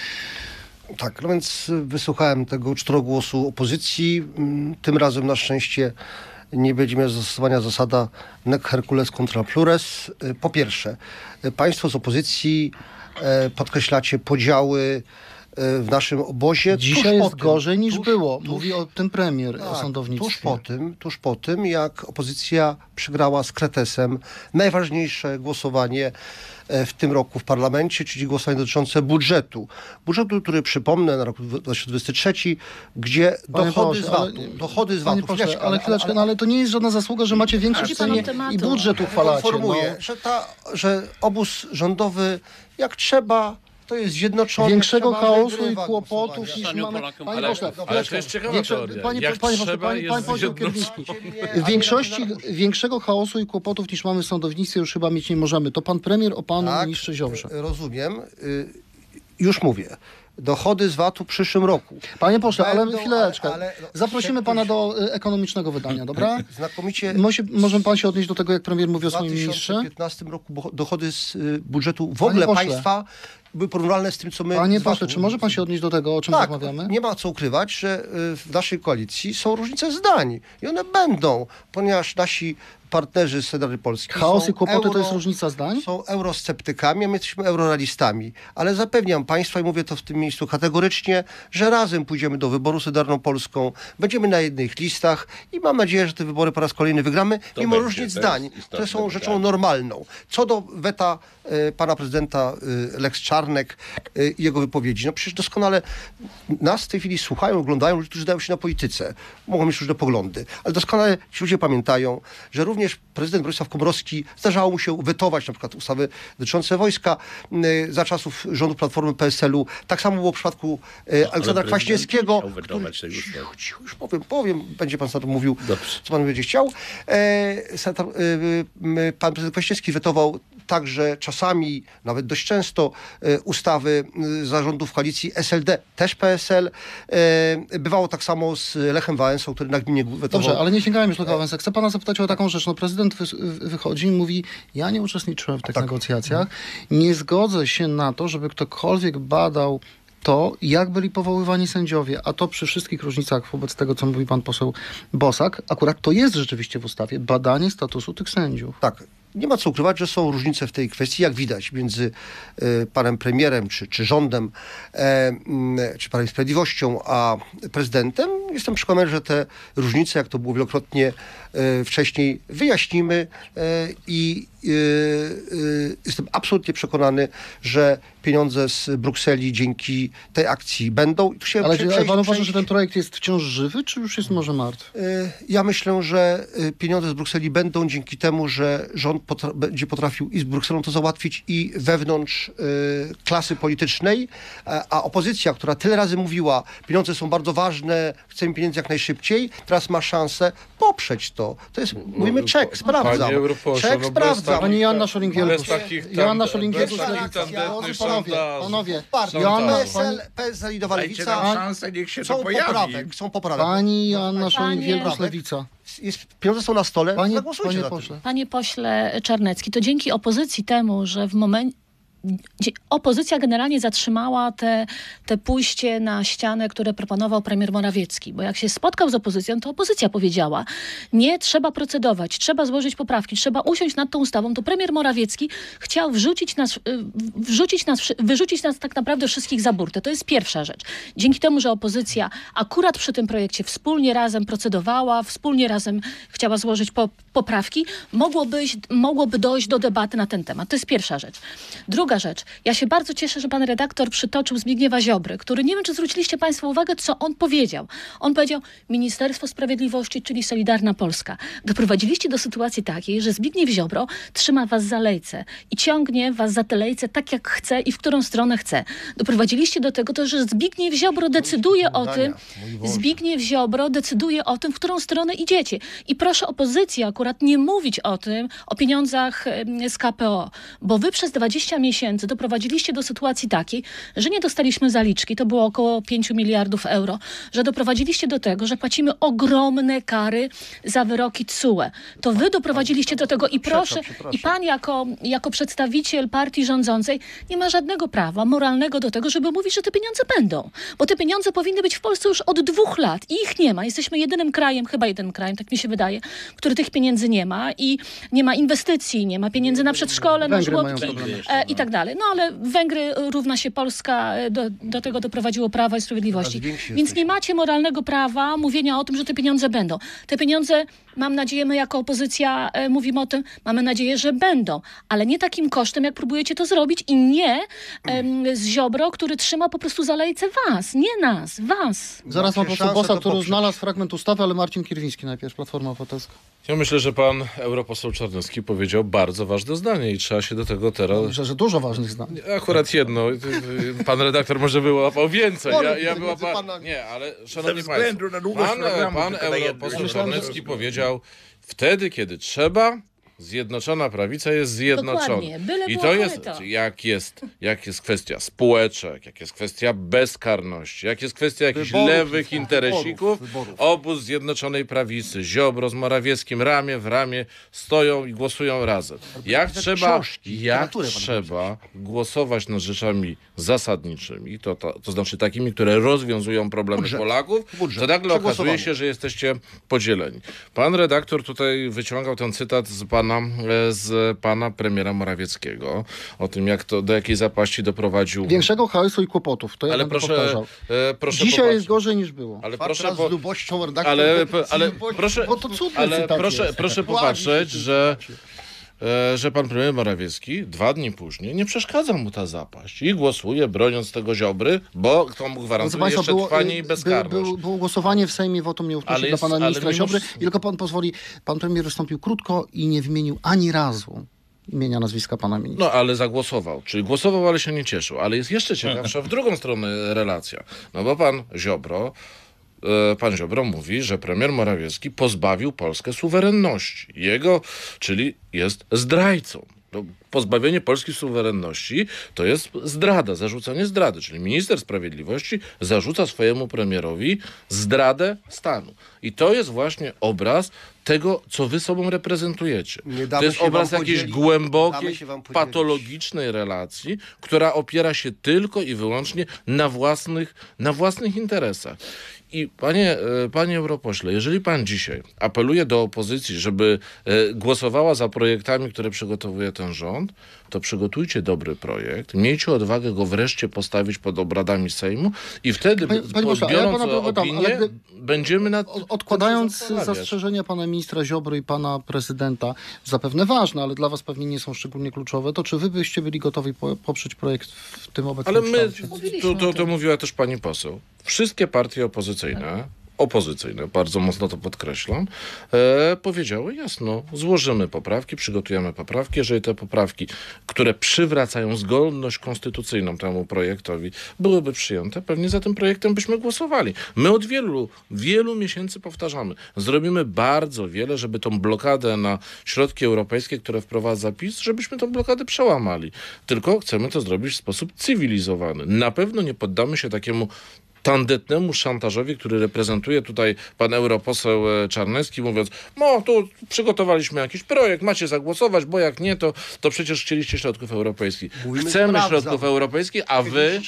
Tak, no więc wysłuchałem tego czterogłosu opozycji. Tym razem na szczęście nie będzie miała zastosowania zasada nec Hercules contra plures. Po pierwsze, państwo z opozycji podkreślacie podziały w naszym obozie. Dzisiaj jest gorzej niż było. Mówi o tym premier, o sądownictwie. Tuż po tym, jak opozycja przegrała z Kretesem najważniejsze głosowanie w tym roku w parlamencie, czyli głosowanie dotyczące budżetu. Budżetu, który przypomnę na rok 2023, gdzie dochody z VAT-u. Ale to nie jest żadna zasługa, że macie większość w Sejmie i budżet uchwalacie. Informuję, że obóz rządowy jak trzeba to jest zjednoczony. Większego chaosu i kłopotów niż mamy... Ale to jest ciekawa teoria. Panie poseł Kierwiński, większego chaosu i kłopotów niż mamy w sądownictwie już chyba mieć nie możemy. To pan premier o panu ministrze Ziobrze. Rozumiem. Już mówię. Dochody z VAT-u w przyszłym roku. Panie pośle, ale chwileczkę. Zaprosimy pana do ekonomicznego wydania, dobra? Znakomicie. Może pan się odnieść do tego, jak premier mówi o swoim ministrze? W 2015 roku dochody z budżetu w ogóle państwa były porównywalne z tym, co my... Panie pośle, czy może pan się odnieść do tego, o czym rozmawiamy? Nie ma co ukrywać, że w naszej koalicji są różnice zdań. I one będą, ponieważ nasi partnerzy z Solidarnej Polski chaos i kłopoty to jest różnica zdań? Są eurosceptykami, a my jesteśmy eurorealistami. Ale zapewniam państwa i mówię to w tym miejscu kategorycznie, że razem pójdziemy do wyboru z Solidarną Polską, będziemy na jednych listach i mam nadzieję, że te wybory po raz kolejny wygramy, mimo różnic zdań, które są rzeczą normalną. Co do weta pana prezydenta Lex Czarnek i jego wypowiedzi. No przecież doskonale nas w tej chwili słuchają, oglądają ludzie, którzy dają się na polityce. Mogą mieć różne poglądy, ale doskonale ci ludzie pamiętają, że również prezydent Bronisław Komorowski zdarzało mu się wetować na przykład ustawy dotyczące wojska za czasów rządu Platformy PSL-u. Tak samo było w przypadku Aleksandra Kwaśniewskiego. Już powiem, będzie pan za to mówił, co pan będzie chciał. Pan prezydent Kwaśniewski wetował także czasami, nawet dość często, ustawy zarządów koalicji SLD, też PSL. Bywało tak samo z Lechem Wałęsą, który nagminnie wetował. Dobrze, ale nie sięgałem już Lecha Wałęsy. Chcę pana zapytać o taką rzecz. No, prezydent wychodzi i mówi, ja nie uczestniczyłem w tych negocjacjach. Nie zgodzę się na to, żeby ktokolwiek badał to, jak byli powoływani sędziowie, a to przy wszystkich różnicach wobec tego, co mówi pan poseł Bosak, akurat to jest rzeczywiście w ustawie badanie statusu tych sędziów. Tak. nie ma co ukrywać, że są różnice w tej kwestii, jak widać, między panem premierem, czy rządem, czy Prawem i Sprawiedliwością, a prezydentem. Jestem przekonany, że te różnice, jak to było wielokrotnie wcześniej, wyjaśnimy i jestem absolutnie przekonany, że pieniądze z Brukseli dzięki tej akcji będą. Ale pan uważa, że ten projekt jest wciąż żywy, czy już jest może martwy? Ja myślę, że pieniądze z Brukseli będą dzięki temu, że rząd będzie potrafił i z Brukselą to załatwić, i wewnątrz klasy politycznej, a opozycja, która tyle razy mówiła, pieniądze są bardzo ważne, chcemy pieniędzy jak najszybciej, teraz ma szansę poprzeć to. To jest, mówimy, czek, sprawdzam. Czek, sprawdzam. Pani Joanna Szolin-Wielgus. Joanna Szolin-Wielgus. Panowie, PSL i Nowa Lewica. Szansę, niech się to pojawi. Są poprawek. Pani Joanna Szolin-Wielgus, Lewica. Pieniądze są na stole, Panie pośle. Panie pośle Czarnecki, to dzięki opozycji temu, że w momencie opozycja generalnie zatrzymała te pójście na ścianę, które proponował premier Morawiecki. Bo jak się spotkał z opozycją, to opozycja powiedziała: nie, trzeba procedować, trzeba złożyć poprawki, trzeba usiąść nad tą ustawą. To premier Morawiecki chciał wyrzucić nas tak naprawdę wszystkich za burtę. To jest pierwsza rzecz. Dzięki temu, że opozycja akurat przy tym projekcie wspólnie razem procedowała, wspólnie razem chciała złożyć poprawki, mogłoby dojść do debaty na ten temat. To jest pierwsza rzecz. Druga rzecz. Ja się bardzo cieszę, że pan redaktor przytoczył Zbigniewa Ziobry, który, nie wiem, czy zwróciliście państwo uwagę, co on powiedział. On powiedział: Ministerstwo Sprawiedliwości, czyli Solidarna Polska. Doprowadziliście do sytuacji takiej, że Zbigniew Ziobro trzyma was za lejce i ciągnie was za te lejce tak, jak chce i w którą stronę chce. Doprowadziliście do tego, że Zbigniew Ziobro decyduje o tym, w którą stronę idziecie. I proszę opozycję akurat nie mówić o pieniądzach z KPO, bo wy przez 20 miesięcy doprowadziliście do sytuacji takiej, że nie dostaliśmy zaliczki, to było około 5 miliardów euro, że doprowadziliście do tego, że płacimy ogromne kary za wyroki TSUE. To wy doprowadziliście do tego i proszę, i pan jako przedstawiciel partii rządzącej nie ma żadnego prawa moralnego do tego, żeby mówić, że te pieniądze będą. Bo te pieniądze powinny być w Polsce już od 2 lat i ich nie ma. Jesteśmy jedynym krajem, tak mi się wydaje, który tych pieniędzy nie ma i nie ma inwestycji, nie ma pieniędzy na przedszkole, na żłobki i tak dalej. No ale Węgry równa się Polska, do tego doprowadziło Prawo i Sprawiedliwości. Więc nie macie moralnego prawa mówienia o tym, że te pieniądze będą. Te pieniądze, mam nadzieję, my jako opozycja mówimy o tym, mamy nadzieję, że będą, ale nie takim kosztem, jak próbujecie to zrobić, i nie z Ziobro, który trzyma po prostu za lejce was, nie nas, was. Zaraz mam poseł Bosa, który znalazł fragment ustawy, ale Marcin Kierwiński najpierw, Platforma Obywatelska. Ja myślę, że pan europoseł Czarnecki powiedział bardzo ważne zdanie i trzeba się do tego teraz... Myślę, że dużo ważnych zdań. Akurat jedno. Pan redaktor może wyłapał więcej. Nie, ale szanowni państwo, pan europoseł Czarnecki powiedział: wtedy, kiedy trzeba, Zjednoczona Prawica jest zjednoczona. I to jest, jak jest kwestia spółeczek, jak jest kwestia bezkarności, jak jest kwestia jakichś lewych interesików, obóz Zjednoczonej Prawicy, Ziobro z Morawieckim ramię w ramię stoją i głosują razem. Jak trzeba głosować nad rzeczami zasadniczymi, to znaczy takimi, które rozwiązują problemy Polaków, to nagle okazuje się, że jesteście podzieleni. Pan redaktor tutaj wyciągał ten cytat z pana premiera Morawieckiego o tym, do jakiej zapaści doprowadził. Większego chaosu i kłopotów. To ja będę powtarzał. Proszę dzisiaj jest gorzej niż było. Ale proszę popatrzeć, że pan premier Morawiecki 2 dni później nie przeszkadza mu ta zapaść i głosuje, broniąc tego Ziobry, bo kto mu gwarantuje jeszcze trwanie i bezkarność. Było głosowanie w Sejmie wotum nieufności dla pana ministra Ziobry i tylko pan pozwoli, pan premier wystąpił krótko i nie wymienił ani razu imienia, nazwiska pana ministra. No, ale zagłosował. Czyli głosował, ale się nie cieszył. Ale jest jeszcze ciekawsza w drugą stronę relacja. No bo pan Ziobro mówi, że premier Morawiecki pozbawił Polskę suwerenności. Czyli jest zdrajcą. Pozbawienie Polski suwerenności to jest zdrada, zarzucanie zdrady. Czyli minister sprawiedliwości zarzuca swojemu premierowi zdradę stanu. I to jest właśnie obraz tego, co wy sobą reprezentujecie. To jest obraz jakiejś głębokiej, patologicznej relacji, która opiera się tylko i wyłącznie na własnych interesach. I panie europośle, jeżeli pan dzisiaj apeluje do opozycji, żeby głosowała za projektami, które przygotowuje ten rząd, to przygotujcie dobry projekt, miejcie odwagę go wreszcie postawić pod obradami Sejmu i wtedy, biorąc opinię, będziemy nad Odkładając tym się zastanawiać. zastrzeżenia pana ministra Ziobry i pana prezydenta, zapewne ważne, ale dla was pewnie nie są szczególnie kluczowe, to czy wy byście byli gotowi poprzeć projekt w tym obecnym Ale my, kształcie? to mówiła też pani poseł, wszystkie partie opozycyjne, bardzo mocno to podkreślam, powiedziały jasno, złożymy poprawki, przygotujemy poprawki, jeżeli te poprawki, które przywracają zgodność konstytucyjną temu projektowi, byłyby przyjęte, pewnie za tym projektem byśmy głosowali. My od wielu miesięcy powtarzamy, zrobimy bardzo wiele, żeby tą blokadę na środki europejskie, które wprowadza PiS, żebyśmy tą blokadę przełamali. Tylko chcemy to zrobić w sposób cywilizowany. Na pewno nie poddamy się takiemu tandetnemu szantażowi, który reprezentuje tutaj pan europoseł Czarnecki, mówiąc, no tu przygotowaliśmy jakiś projekt, macie zagłosować, bo jak nie, to przecież chcieliście środków europejskich. Chcemy środków europejskich, a wy,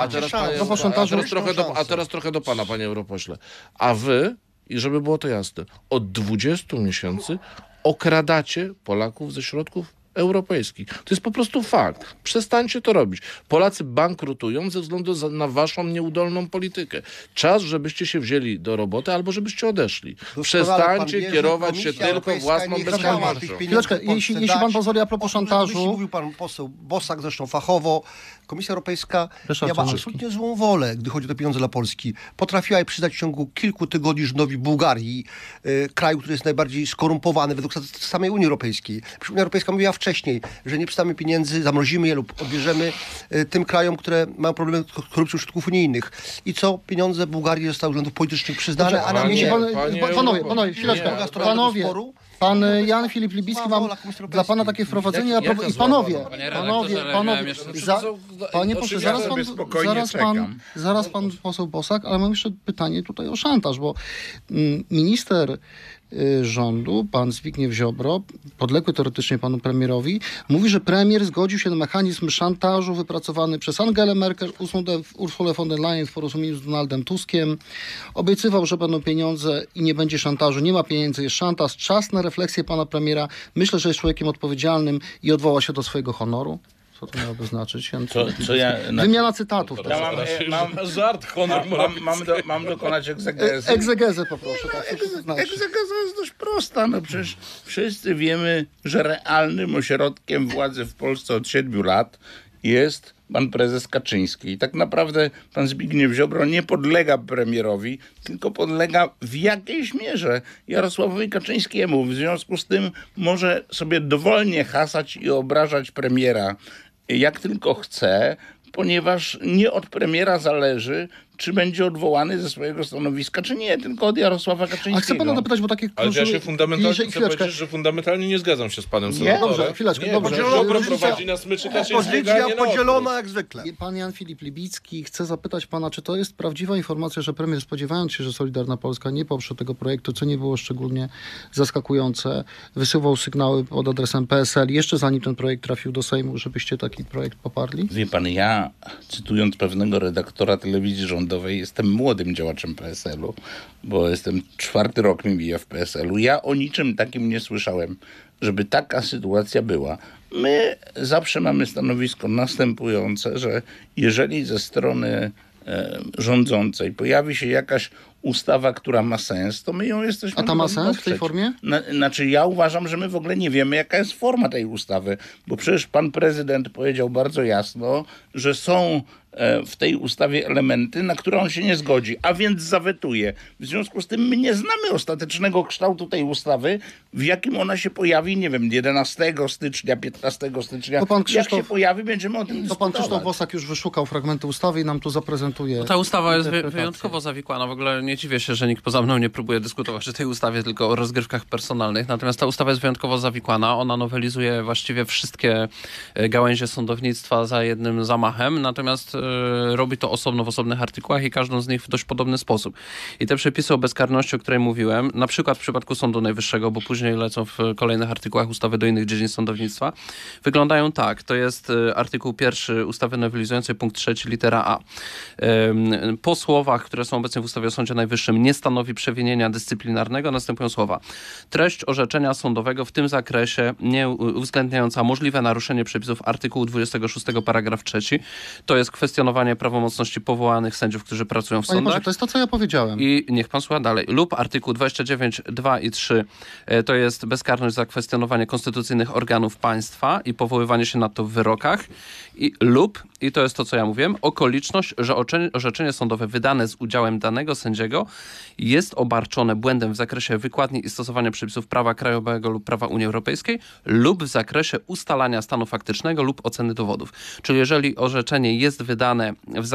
a teraz trochę do pana, panie europośle, a wy, i żeby było to jasne, od 20 miesięcy okradacie Polaków ze środków europejskich. To jest po prostu fakt. Przestańcie to robić. Polacy bankrutują ze względu na waszą nieudolną politykę. Czas, żebyście się wzięli do roboty albo żebyście odeszli. Przestańcie kierować się tylko własną bezkarnością. Chwileczkę, jeśli pan pozwoli, a propos szantażu. Mówił pan poseł Bosak, zresztą fachowo. Komisja Europejska miała absolutnie złą wolę, gdy chodzi o te pieniądze dla Polski. Potrafiła je przyznać w ciągu kilku tygodni rządowi Bułgarii, kraju, który jest najbardziej skorumpowany według samej Unii Europejskiej. Unia Europejska mówiła wcześniej, że nie przystamy pieniędzy, zamrozimy je lub odbierzemy tym krajom, które mają problemy z korupcją środków unijnych. I co? Pieniądze Bułgarii zostały względów politycznych przyznane, a nam nie. Panowie, chwileczkę. Pan Jan Filip Libicki, mam dla pana takie wprowadzenie. I panowie, panie pośle, zaraz pan poseł Bosak, ale mam jeszcze pytanie tutaj o szantaż, bo minister rządu, pan Zbigniew Ziobro, podległy teoretycznie panu premierowi, mówi, że premier zgodził się na mechanizm szantażu wypracowany przez Angelę Merkel, Ursulę von der Leyen w porozumieniu z Donaldem Tuskiem. Obiecywał, że będą pieniądze i nie będzie szantażu. Nie ma pieniędzy, jest szantaż. Czas na refleksję pana premiera. Myślę, że jest człowiekiem odpowiedzialnym i odwoła się do swojego honoru. Co to miałoby znaczyć? Wymiana cytatów. Mam dokonać egzegezy. Egzegezę poproszę. Egzegeza jest dość prosta. No przecież wszyscy wiemy, że realnym ośrodkiem władzy w Polsce od 7 lat jest pan prezes Kaczyński. I tak naprawdę pan Zbigniew Ziobro nie podlega premierowi, tylko podlega w jakiejś mierze Jarosławowi Kaczyńskiemu. W związku z tym może sobie dowolnie hasać i obrażać premiera jak tylko chce, ponieważ nie od premiera zależy, czy będzie odwołany ze swojego stanowiska, czy nie, tylko od Jarosława Kaczyńskiego. A chcę pana dopytać, bo takie... Ale ja się fundamentalnie nie zgadzam się z panem senatorem. Dobrze, chwileczkę. Ziobro prowadzi na smyczy Kaczyńskiego, a nie podzielona jak zwykle. Pan Jan Filip Libicki, chcę zapytać pana, czy to jest prawdziwa informacja, że premier, spodziewając się, że Solidarna Polska nie poprze tego projektu, co nie było szczególnie zaskakujące, wysyłał sygnały pod adresem PSL, jeszcze zanim ten projekt trafił do Sejmu, żebyście taki projekt poparli? Wie pan, ja, cytując pewnego redaktora telewizji rządowej, jestem młodym działaczem PSL-u, bo jestem 4. rok mi mija w PSL-u. Ja o niczym takim nie słyszałem, żeby taka sytuacja była. My zawsze mamy stanowisko następujące, że jeżeli ze strony rządzącej pojawi się jakaś ustawa, która ma sens, to my ją jesteśmy... A ta ma sens w tej formie? Znaczy ja uważam, że my w ogóle nie wiemy, jaka jest forma tej ustawy, bo przecież pan prezydent powiedział bardzo jasno, że są w tej ustawie elementy, na które on się nie zgodzi, a więc zawetuje. W związku z tym my nie znamy ostatecznego kształtu tej ustawy, w jakim ona się pojawi, nie wiem, 11 stycznia, 15 stycznia. Jak się pojawi, będziemy o tym dyskutować. To pan Krzysztof Bosak już wyszukał fragmenty ustawy i nam tu zaprezentuje. Ta ustawa jest wyjątkowo zawikłana. W ogóle nie dziwię się, że nikt poza mną nie próbuje dyskutować o tej ustawie, tylko o rozgrywkach personalnych. Natomiast ta ustawa jest wyjątkowo zawikłana. Ona nowelizuje właściwie wszystkie gałęzie sądownictwa za jednym zamachem. Natomiast robi to osobno w osobnych artykułach i każdą z nich w dość podobny sposób. I te przepisy o bezkarności, o której mówiłem, na przykład w przypadku Sądu Najwyższego, bo później lecą w kolejnych artykułach ustawy do innych dziedzin sądownictwa, wyglądają tak. To jest artykuł 1 ustawy nowelizującej punkt 3 litera A. Po słowach, które są obecnie w ustawie o Sądzie Najwyższym nie stanowi przewinienia dyscyplinarnego, następują słowa. Treść orzeczenia sądowego w tym zakresie nie uwzględniająca możliwe naruszenie przepisów artykułu 26 paragraf 3, to jest kwestionowanie prawomocności powołanych sędziów, którzy pracują w Panie sądach. Boże, to jest to, co ja powiedziałem. I niech pan słucha dalej. Lub artykuł 29, 2 i 3 to jest bezkarność za kwestionowanie konstytucyjnych organów państwa i powoływanie się na to w wyrokach. I to jest to, co ja mówiłem, okoliczność, że orzeczenie sądowe wydane z udziałem danego sędziego jest obarczone błędem w zakresie wykładni i stosowania przepisów prawa krajowego lub prawa Unii Europejskiej lub w zakresie ustalania stanu faktycznego lub oceny dowodów. Czyli jeżeli orzeczenie jest wydane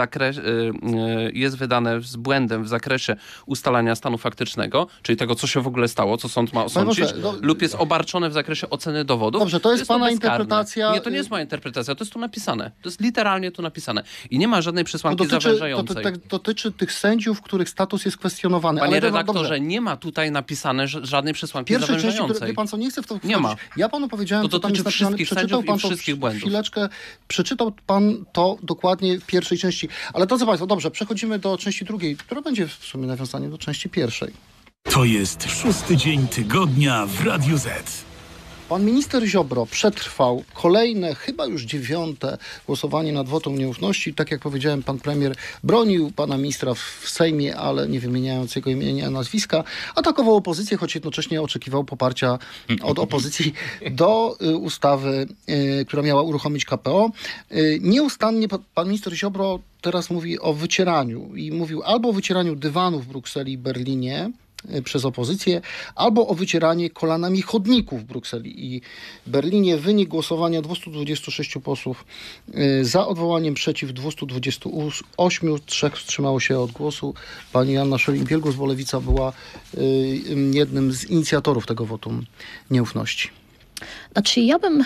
z błędem w zakresie ustalania stanu faktycznego, czyli tego, co się w ogóle stało, co sąd ma osądzić, lub jest obarczone w zakresie oceny dowodów. Dobrze, to jest pana bezkarne. interpretacja. Nie, to nie jest moja interpretacja, to jest tu napisane. To jest literalnie tu napisane. I nie ma żadnej przesłanki zawężającej. To dotyczy tych sędziów, których status jest kwestionowany. Panie ale redaktorze, dobrze. nie ma tutaj napisane żadnej przesłanki Pierwszej części, zawężającej. wie pan co, nie chcę w to wchodzić. Nie ma. Ja panu powiedziałem, To co tam jest dotyczy napisane. wszystkich Przeczytał sędziów pan i wszystkich błędów. Chwileczkę. Przeczytał pan to dokładnie w pierwszej części. Ale drodzy państwo, dobrze, przechodzimy do części drugiej, która będzie w sumie nawiązaniem do części pierwszej. To jest 6. dzień tygodnia w Radiu Z. Pan minister Ziobro przetrwał kolejne, chyba już 9. głosowanie nad wotum nieufności. Tak jak powiedziałem, pan premier bronił pana ministra w Sejmie, ale nie wymieniając jego imienia, nazwiska. Atakował opozycję, choć jednocześnie oczekiwał poparcia od opozycji do ustawy, która miała uruchomić KPO. Nieustannie pan minister Ziobro teraz mówi o wycieraniu i mówił albo o wycieraniu dywanów w Brukseli i Berlinie przez opozycję, albo o wycieranie kolanami chodników w Brukseli i Berlinie. Wynik głosowania: 226 posłów za odwołaniem, przeciw 228, 3 wstrzymało się od głosu. Pani Joanna Scheuring-Wielgus, bo Lewica była jednym z inicjatorów tego wotum nieufności. Znaczy,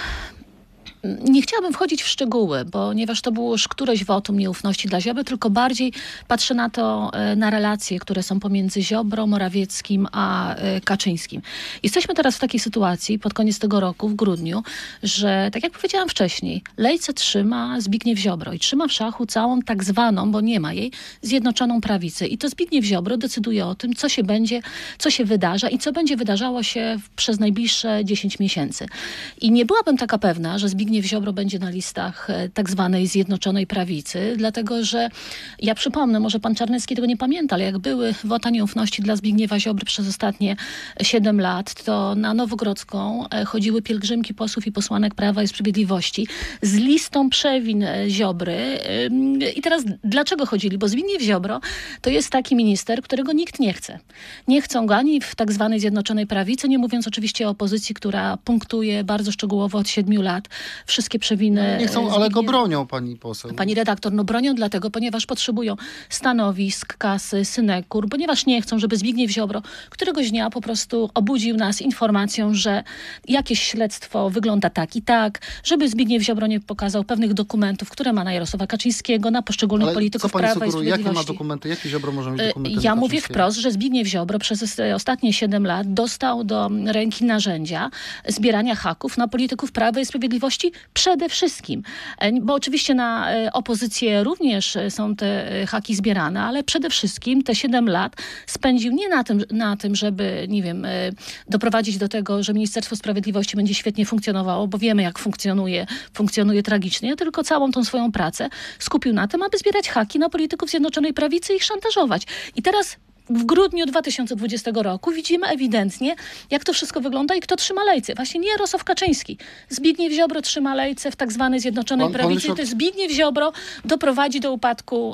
nie chciałabym wchodzić w szczegóły, ponieważ to było już któreś wotum nieufności dla Ziobry, tylko bardziej patrzę na to, na relacje, które są pomiędzy Ziobrą, Morawieckim a Kaczyńskim. Jesteśmy teraz w takiej sytuacji pod koniec tego roku, w grudniu, że tak jak powiedziałam wcześniej, lejce trzyma Zbigniew Ziobro i trzyma w szachu całą tak zwaną, bo nie ma jej, Zjednoczoną Prawicę. I to Zbigniew Ziobro decyduje o tym, co się będzie, co się wydarza i co będzie wydarzało się przez najbliższe 10 miesięcy. I nie byłabym taka pewna, że Zbigniew Ziobro będzie na listach tak zwanej Zjednoczonej Prawicy, dlatego że ja przypomnę, może pan Czarnecki tego nie pamięta, ale jak były wota nieufności dla Zbigniewa Ziobry przez ostatnie 7 lat, to na Nowogrodzką chodziły pielgrzymki posłów i posłanek Prawa i Sprawiedliwości z listą przewin Ziobry. I teraz dlaczego chodzili? Bo Zbigniew Ziobro to jest taki minister, którego nikt nie chce. Nie chcą go ani w tak zwanej Zjednoczonej Prawicy, nie mówiąc oczywiście o opozycji, która punktuje bardzo szczegółowo od 7 lat wszystkie przewiny. Nie chcą, ale go bronią, pani poseł. Pani redaktor, bronią dlatego, ponieważ potrzebują stanowisk, kasy, synekur, ponieważ nie chcą, żeby Zbigniew Ziobro któregoś dnia po prostu obudził nas informacją, że jakieś śledztwo wygląda tak i tak, żeby Zbigniew Ziobro nie pokazał pewnych dokumentów, które ma na Jarosława Kaczyńskiego, na poszczególnych polityków Prawa i Sprawiedliwości. Jakie ma dokumenty? Jakie Ziobro może mieć dokumenty? Ja mówię wprost, że Zbigniew Ziobro przez ostatnie 7 lat dostał do ręki narzędzia zbierania haków na polityków Prawa i Sprawiedliwości przede wszystkim. Bo oczywiście na opozycję również są te haki zbierane, ale przede wszystkim te 7 lat spędził nie na tym, żeby, nie wiem, doprowadzić do tego, że Ministerstwo Sprawiedliwości będzie świetnie funkcjonowało, bo wiemy, jak funkcjonuje tragicznie, tylko całą tą swoją pracę skupił na tym, aby zbierać haki na polityków Zjednoczonej Prawicy i ich szantażować. I teraz w grudniu 2020 roku widzimy ewidentnie, jak to wszystko wygląda i kto trzyma lejce. Właśnie nie Jarosław Kaczyński. Zbigniew Ziobro trzyma lejce w tak zwanej Zjednoczonej Prawicy. I to Zbigniew Ziobro doprowadzi do upadku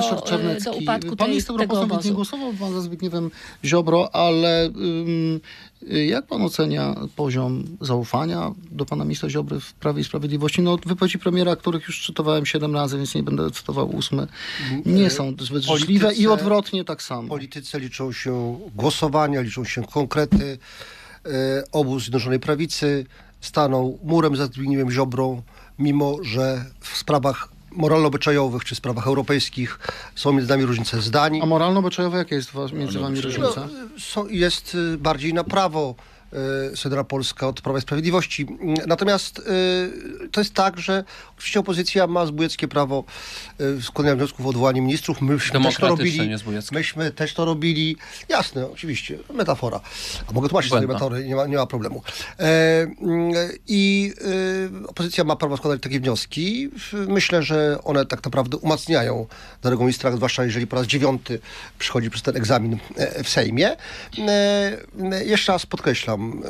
Pan jest europosłem, nie głosował pan za Zbigniewem Ziobro, ale jak pan ocenia poziom zaufania do pana ministra Ziobry w Prawie i Sprawiedliwości? Wypowiedzi premiera, których już czytowałem 7 razy, więc nie będę cytował 8, nie są zbyt życzliwe i odwrotnie tak samo. W polityce liczą się głosowania, liczą się konkrety. Obóz Zjednoczonej Prawicy stanął murem za Zbigniewem Ziobrą, mimo że w sprawach moralno-obyczajowych czy sprawach europejskich są między nami różnice zdań. A moralno-obyczajowe jakie jest między wami różnica? Jest bardziej na prawo Solidarna Polska od Prawa i Sprawiedliwości. Natomiast to jest tak, że oczywiście opozycja ma zbójeckie prawo składania wniosków o odwołanie ministrów. Myśmy też to robili. Myśmy też to robili. Jasne, oczywiście. Metafora. A mogę tłumaczyć sobie metafory, nie ma problemu. I opozycja ma prawo składać takie wnioski. Myślę, że one tak naprawdę umacniają danego ministra, zwłaszcza jeżeli po raz 9 przychodzi przez ten egzamin w Sejmie. Jeszcze raz podkreślam,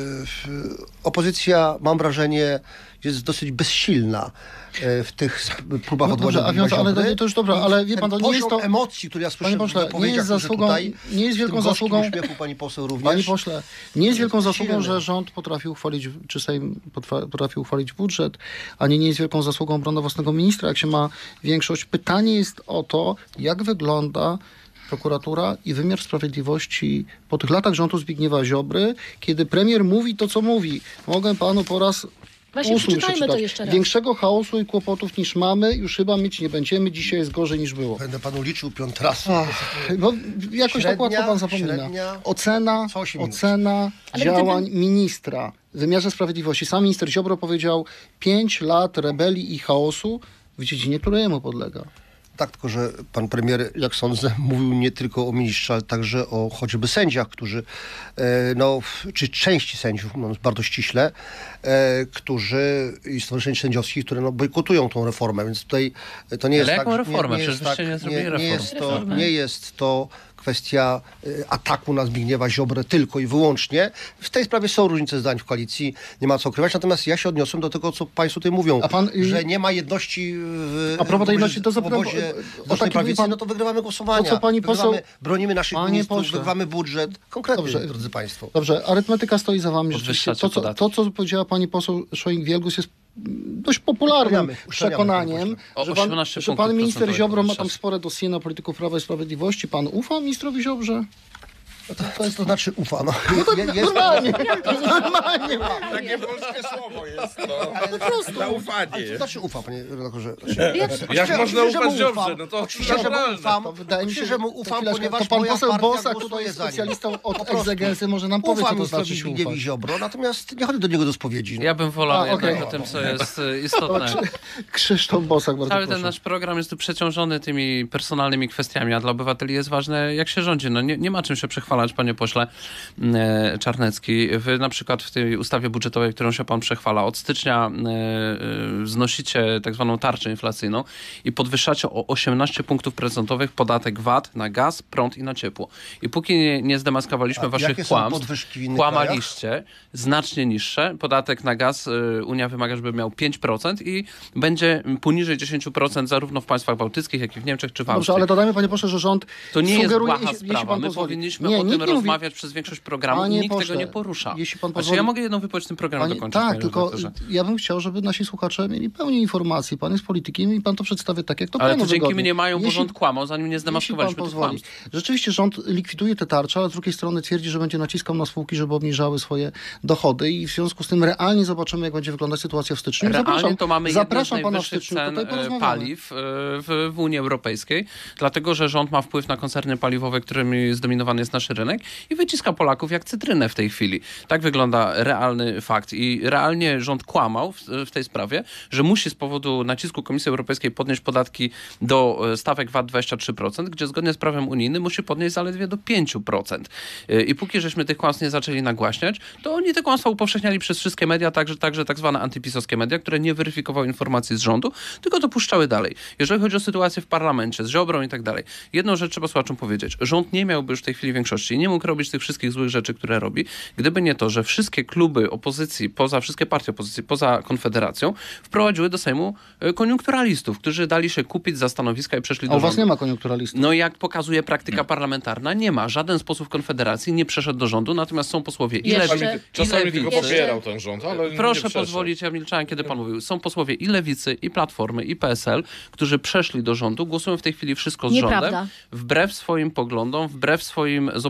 opozycja, mam wrażenie, jest dosyć bezsilna w tych próbach odwołania Ziobry. Ale to już dobra, ale wie pan, to nie jest to emocji, które ja słyszę w wypowiedziach, nie jest wielką zasługą uśmiechu pani poseł również. Panie pośle, nie jest wielką zasługą, że rząd potrafi uchwalić, czy Sejm potrafi uchwalić budżet, ani nie jest wielką zasługą obrony własnego ministra, jak się ma większość. Pytanie jest o to, jak wygląda prokuratura i wymiar sprawiedliwości po tych latach rządu Zbigniewa Ziobry, kiedy premier mówi to, co mówi. Mogę panu po raz Właśnie przeczytajmy to jeszcze raz. Większego chaosu i kłopotów niż mamy już chyba mieć nie będziemy. Dzisiaj jest gorzej niż było. Będę panu liczył 5 raz. Bo jakoś tak łatwo pan zapomina. Ocena działań ministra w wymiarze sprawiedliwości. Sam minister Ziobro powiedział 5 lat rebelii i chaosu w dziedzinie, która jemu podlega. Tak, tylko że pan premier, jak sądzę, mówił nie tylko o ministrze, ale także o choćby sędziach, którzy, czy części sędziów, mówiąc bardzo ściśle, którzy i stowarzyszeń sędziowskich, które bojkotują tą reformę, więc tutaj to nie jest tak... jaką reformę? Przecież wyście nie zrobili reformy. Nie jest to kwestia ataku na Zbigniewa Ziobrę tylko i wyłącznie. W tej sprawie są różnice zdań w koalicji, nie ma co ukrywać, natomiast ja się odniosłem do tego, co państwo tutaj mówią, że nie ma jedności a propos tej jedności, to prawicy, no to wygrywamy głosowania, to, co pani poseł, bronimy naszych ministrów, wygrywamy budżet. Konkretnie, drodzy państwo. Dobrze, arytmetyka stoi za wami. To, co powiedziała pani poseł Scheuring-Wielgus, jest dość popularnym przekonaniem, że pan minister Ziobro ma tam spore dossier na polityków Prawa i Sprawiedliwości. Pan ufa ministrowi Ziobrze? To znaczy ufa. Normalnie. Takie polskie słowo jest to. Po prostu. Zaufanie. To znaczy ufa, panie redaktorze. Jak można ufać Ziobrze? No to oczywiście, wydaje mi się, że mu ufam, ponieważ to pan poseł Bosak, który jest specjalistą od egzegezy, może nam powie, co to znaczy się ufać. Ziobro, natomiast nie chodzi do niego do spowiedzi. Ja bym wolał jednak o tym, co jest istotne. Krzysztof Bosak, bardzo Cały ten nasz program jest tu przeciążony tymi personalnymi kwestiami, a dla obywateli jest ważne, jak się rządzi. No nie ma czym się przechwalać, panie pośle Czarnecki. Wy na przykład w tej ustawie budżetowej, którą się pan przechwala, od stycznia znosicie tak zwaną tarczę inflacyjną i podwyższacie o 18 punktów procentowych podatek VAT na gaz, prąd i na ciepło. I póki nie zdemaskowaliśmy waszych kłamstw, kłamaliście, znacznie niższe. Podatek na gaz Unia wymaga, żeby miał 5% i będzie poniżej 10% zarówno w państwach bałtyckich, jak i w Niemczech czy w Austrii. Dobrze, ale dodajmy, panie pośle, że rząd to nie sugeruje, jest błaha sprawa. My powinniśmy o tym rozmawiać przez większość programu i nikt tego nie porusza. Jeśli pan pozwoli, ja mogę jedną wypowiedź w tym programie dokończyć. Tak, tylko ja bym chciał, żeby nasi słuchacze mieli pełnię informacji. Pan jest politykiem i pan to przedstawia tak, jak to panu wygodnie. Ale to dzięki mnie mają, bo rząd kłamał, zanim nie zdemaskowaliśmy tych kłamstw. Rzeczywiście rząd likwiduje te tarcze, ale z drugiej strony twierdzi, że będzie naciskał na spółki, żeby obniżały swoje dochody i w związku z tym realnie zobaczymy, jak będzie wyglądać sytuacja w styczniu. Realnie to mamy jedne z najwyższych cen paliw w Unii Europejskiej, dlatego, że rząd ma wpływ na koncerny paliwowe, którymi zdominowany jest nasz rynek i wyciska Polaków jak cytrynę w tej chwili. Tak wygląda realny fakt i realnie rząd kłamał w tej sprawie, że musi z powodu nacisku Komisji Europejskiej podnieść podatki do stawek VAT 23%, gdzie zgodnie z prawem unijnym musi podnieść zaledwie do 5%. I póki żeśmy tych kłamstw nie zaczęli nagłaśniać, to oni te kłamstwa upowszechniali przez wszystkie media, także tak zwane antypisowskie media, które nie weryfikowały informacji z rządu, tylko dopuszczały dalej. Jeżeli chodzi o sytuację w parlamencie z Ziobrą i tak dalej, jedną rzecz trzeba słuchaczom powiedzieć. Rząd nie miałby już w tej chwili większości i nie mógł robić tych wszystkich złych rzeczy, które robi, gdyby nie to, że wszystkie kluby opozycji, wszystkie partie opozycji, poza Konfederacją, wprowadziły do Sejmu koniunkturalistów, którzy dali się kupić za stanowiska i przeszli do rządu. A u was nie ma koniunkturalistów? No jak pokazuje praktyka parlamentarna, nie ma. Żaden z posłów Konfederacji nie przeszedł do rządu, natomiast są posłowie czasami tylko popierał ten rząd, ale proszę pozwolić, ja milczałem, kiedy pan mówił. Są posłowie i Lewicy, i Platformy, i PSL, którzy przeszli do rządu, głosują w tej chwili wszystko z rządem, wbrew swoim poglądom, wbrew swoim zobowiązaniom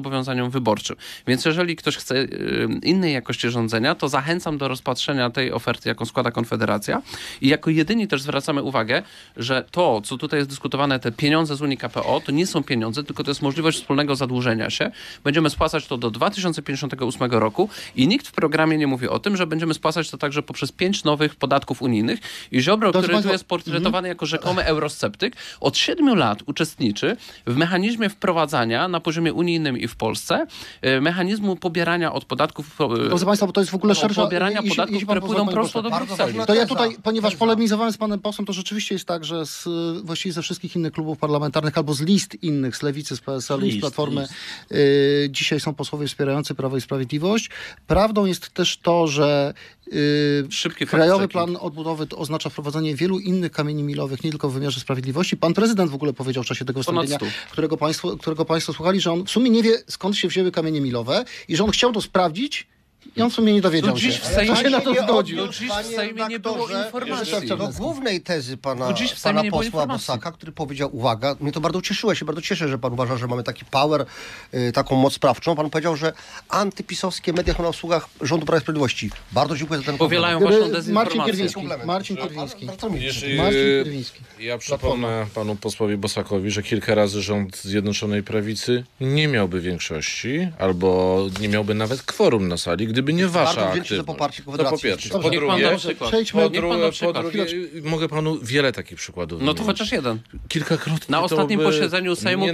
zobowiązaniom wyborczym. Więc jeżeli ktoś chce innej jakości rządzenia, to zachęcam do rozpatrzenia tej oferty, jaką składa Konfederacja. I jako jedyni też zwracamy uwagę, że to, co tutaj jest dyskutowane, te pieniądze z Unii KPO, to nie są pieniądze, tylko to jest możliwość wspólnego zadłużenia się. Będziemy spłacać to do 2058 roku i nikt w programie nie mówi o tym, że będziemy spłacać to także poprzez 5 nowych podatków unijnych. I Ziobro, który tu jest portretowany jako rzekomy eurosceptyk, od 7 lat uczestniczy w mechanizmie wprowadzania na poziomie unijnym i w Polsce mechanizmu pobierania od podatków. Proszę Państwa, bo to jest w ogóle szersza... Pobierania podatków, które pójdą prosto do Brukseli. To ja tutaj, ponieważ polemizowałem z panem posłem, to rzeczywiście jest tak, że właściwie ze wszystkich innych klubów parlamentarnych albo z list innych, z Lewicy, z PSL-u, z Platformy, dzisiaj są posłowie wspierający Prawo i Sprawiedliwość. Prawdą jest też to, że Krajowy Plan Odbudowy to oznacza wprowadzenie wielu innych kamieni milowych, nie tylko w wymiarze sprawiedliwości. Pan prezydent w ogóle powiedział w czasie tego wystąpienia, którego państwo słuchali, że on w sumie nie wie, skąd się wzięły kamienie milowe i że on chciał to sprawdzić i on w sumie nie dowiedział się. Co się na to zgodził? Dziś w Sejmie nie było informacji. Do głównej tezy pana nie było posła Bosaka, który powiedział, uwaga, mnie to bardzo cieszyło, ja się bardzo cieszę, że pan uważa, że mamy taki power, taką moc sprawczą. Pan powiedział, że antypisowskie media są na usługach rządu Prawa i Sprawiedliwości. Bardzo dziękuję za ten powielają waszą dezinformację. Marcin Kierwiński. Ja przypomnę panu posłowi Bosakowi, że kilka razy rząd Zjednoczonej Prawicy nie miałby większości, albo nie miałby nawet kworum na sali, gdyby nie wasza aktywność. To po pierwsze. Po drugie, mogę panu wiele takich przykładów No to chociaż jeden. Kilkakrotnie. Na ostatnim posiedzeniu Sejmu,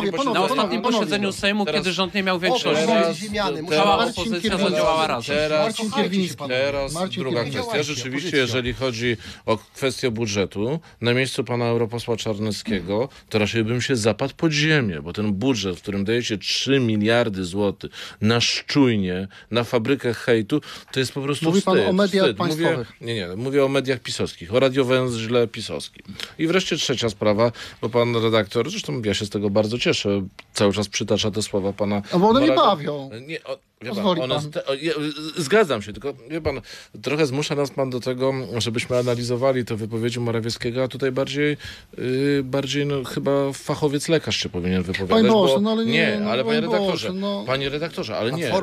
kiedy rząd nie miał większości, cała opozycja zadziałała razem. Teraz druga kwestia. Rzeczywiście, jeżeli chodzi o kwestię budżetu, na miejscu pana europosła Czarneckiego, to raczej bym się zapadł pod ziemię, bo ten budżet, w którym dajecie 3 miliardy złotych na szczujnię, na fabrykę hejtu, to jest po prostu Mówi wstyd. pan o mediach państwowych. Mówię o mediach pisowskich, o radiowęźle pisowskim. I wreszcie trzecia sprawa, bo pan redaktor, zresztą ja się z tego bardzo cieszę, cały czas przytacza te słowa pana... bo one mnie bawią. Zgadzam się, tylko wie pan, trochę zmusza nas pan do tego, żebyśmy analizowali te wypowiedzi Morawieckiego, a tutaj bardziej chyba fachowiec lekarz się powinien wypowiadać. Panie Boże, panie redaktorze, ale nie.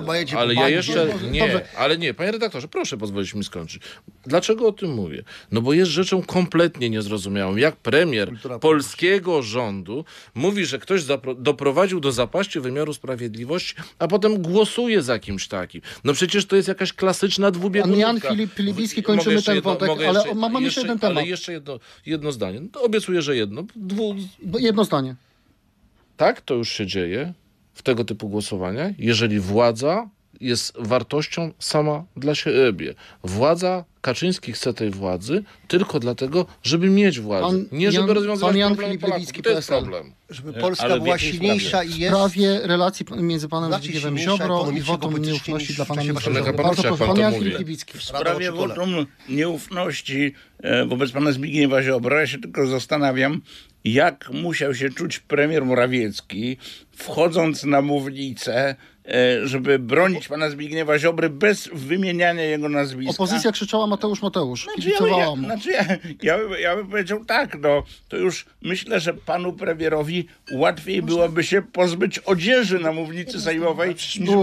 Panie redaktorze, proszę pozwolić mi skończyć. Dlaczego o tym mówię? No bo jest rzeczą kompletnie niezrozumiałą, jak premier polskiego rządu mówi, że ktoś doprowadził do zapaści wymiaru sprawiedliwości, a potem głosuje za kimś takim. No przecież to jest jakaś klasyczna dwubiegunówka. Jan Filip Pilibicki, kończymy ten wątek, ale mamy jeszcze jeden temat. Ale jeszcze jedno zdanie. No to obiecuję, że jedno. Jedno zdanie. Tak, to już się dzieje w tego typu głosowaniach, jeżeli władza jest wartością sama dla siebie. Władza, Kaczyński chce tej władzy tylko dlatego, żeby mieć władzę. Nie żeby rozwiązywać problemy Polaków. To jest problem. Żeby Polska była silniejsza i jest... W sprawie relacji między panem Zbigniewem Ziobro i wotum nieufności dla pana ministra. Bardzo proszę, pan Jan Filip-Libicki. W sprawie wotum nieufności wobec pana Zbigniewa Ziobro ja się tylko zastanawiam, jak musiał się czuć premier Morawiecki, wchodząc na mównicę, żeby bronić pana Zbigniewa Ziobry bez wymieniania jego nazwiska. Opozycja krzyczała Mateusz, kibicowała mu. Ja bym powiedział tak, to już myślę, że panu premierowi łatwiej byłoby się pozbyć odzieży na mównicy sejmowej,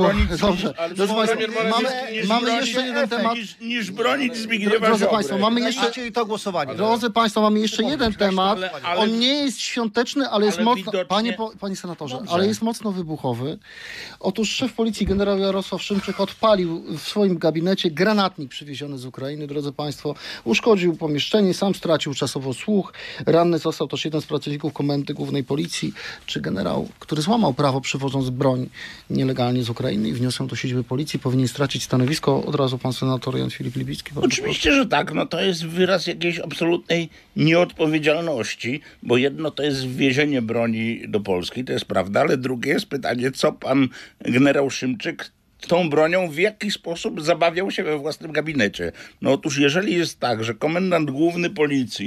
mamy jeszcze jeden temat. Niż bronić Zbigniewa Ziobry. Drodzy Państwo, mamy jeszcze to głosowanie. Drodzy Państwo, mamy jeszcze jeden temat. On nie jest świąteczny, ale jest mocno... Panie senatorze, ale jest mocno wybuchowy. Otóż szef policji generał Jarosław Szymczyk odpalił w swoim gabinecie granatnik przywieziony z Ukrainy, drodzy Państwo. Uszkodził pomieszczenie, sam stracił czasowo słuch. Ranny został też jeden z pracowników Komendy Głównej Policji. Czy generał, który złamał prawo przywożąc broń nielegalnie z Ukrainy i wniosłem do siedziby policji, powinien stracić stanowisko? Od razu pan senator Jan Filip-Libicki. Oczywiście, że tak. No to jest wyraz jakiejś absolutnej nieodpowiedzialności, bo jedno to jest wwiezienie broni do Polski, to jest prawda, ale drugie jest pytanie, co pan generał Szymczyk tą bronią w jaki sposób zabawiał się we własnym gabinecie. No otóż jeżeli jest tak, że komendant główny policji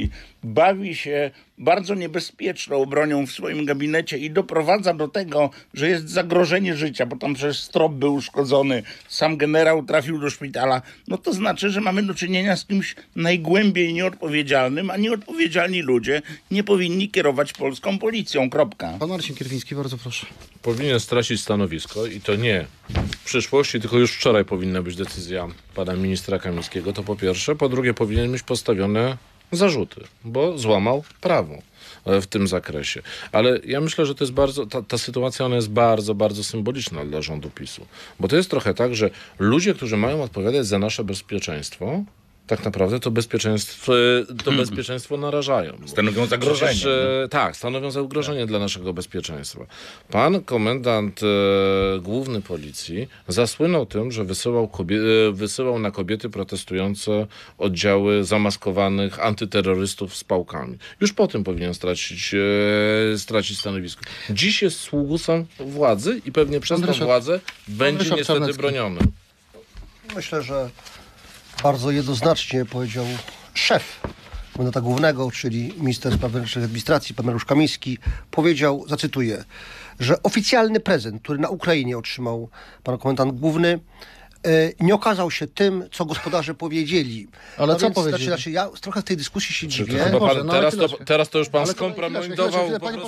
bawi się bardzo niebezpieczną bronią w swoim gabinecie i doprowadza do tego, że jest zagrożenie życia, bo tam przecież strop był uszkodzony, sam generał trafił do szpitala, no to znaczy, że mamy do czynienia z kimś najgłębiej nieodpowiedzialnym, a nieodpowiedzialni ludzie nie powinni kierować polską policją. Kropka. Pan Marcin Kierwiński, bardzo proszę. Powinien stracić stanowisko i to nie w przyszłości, tylko już wczoraj powinna być decyzja pana ministra Kamińskiego, to po pierwsze. Po drugie, powinien mieć postawione zarzuty, bo złamał prawo w tym zakresie. Ale ja myślę, że to jest bardzo, ta sytuacja ona jest bardzo, bardzo symboliczna dla rządu PiS-u. Bo to jest trochę tak, że ludzie, którzy mają odpowiadać za nasze bezpieczeństwo, tak naprawdę to bezpieczeństwo narażają. Stanowią zagrożenie. Przecież, tak, stanowią zagrożenie dla naszego bezpieczeństwa. Pan komendant główny policji zasłynął tym, że wysyłał na kobiety protestujące oddziały zamaskowanych antyterrorystów z pałkami. Już po tym powinien stracić stanowisko. Dziś jest sługusem władzy i pewnie przez tę władzę będzie niestety broniony. Myślę, że bardzo jednoznacznie powiedział szef komendanta głównego, czyli minister spraw wewnętrznych administracji, pan Mariusz Kamiński, powiedział, zacytuję, że oficjalny prezent, który na Ukrainie otrzymał pan komendant główny, nie okazał się tym, co gospodarze powiedzieli. Ale co powiedzieli? Znaczy, ja trochę w tej dyskusji się dziwię. Teraz to już pan skompromitował.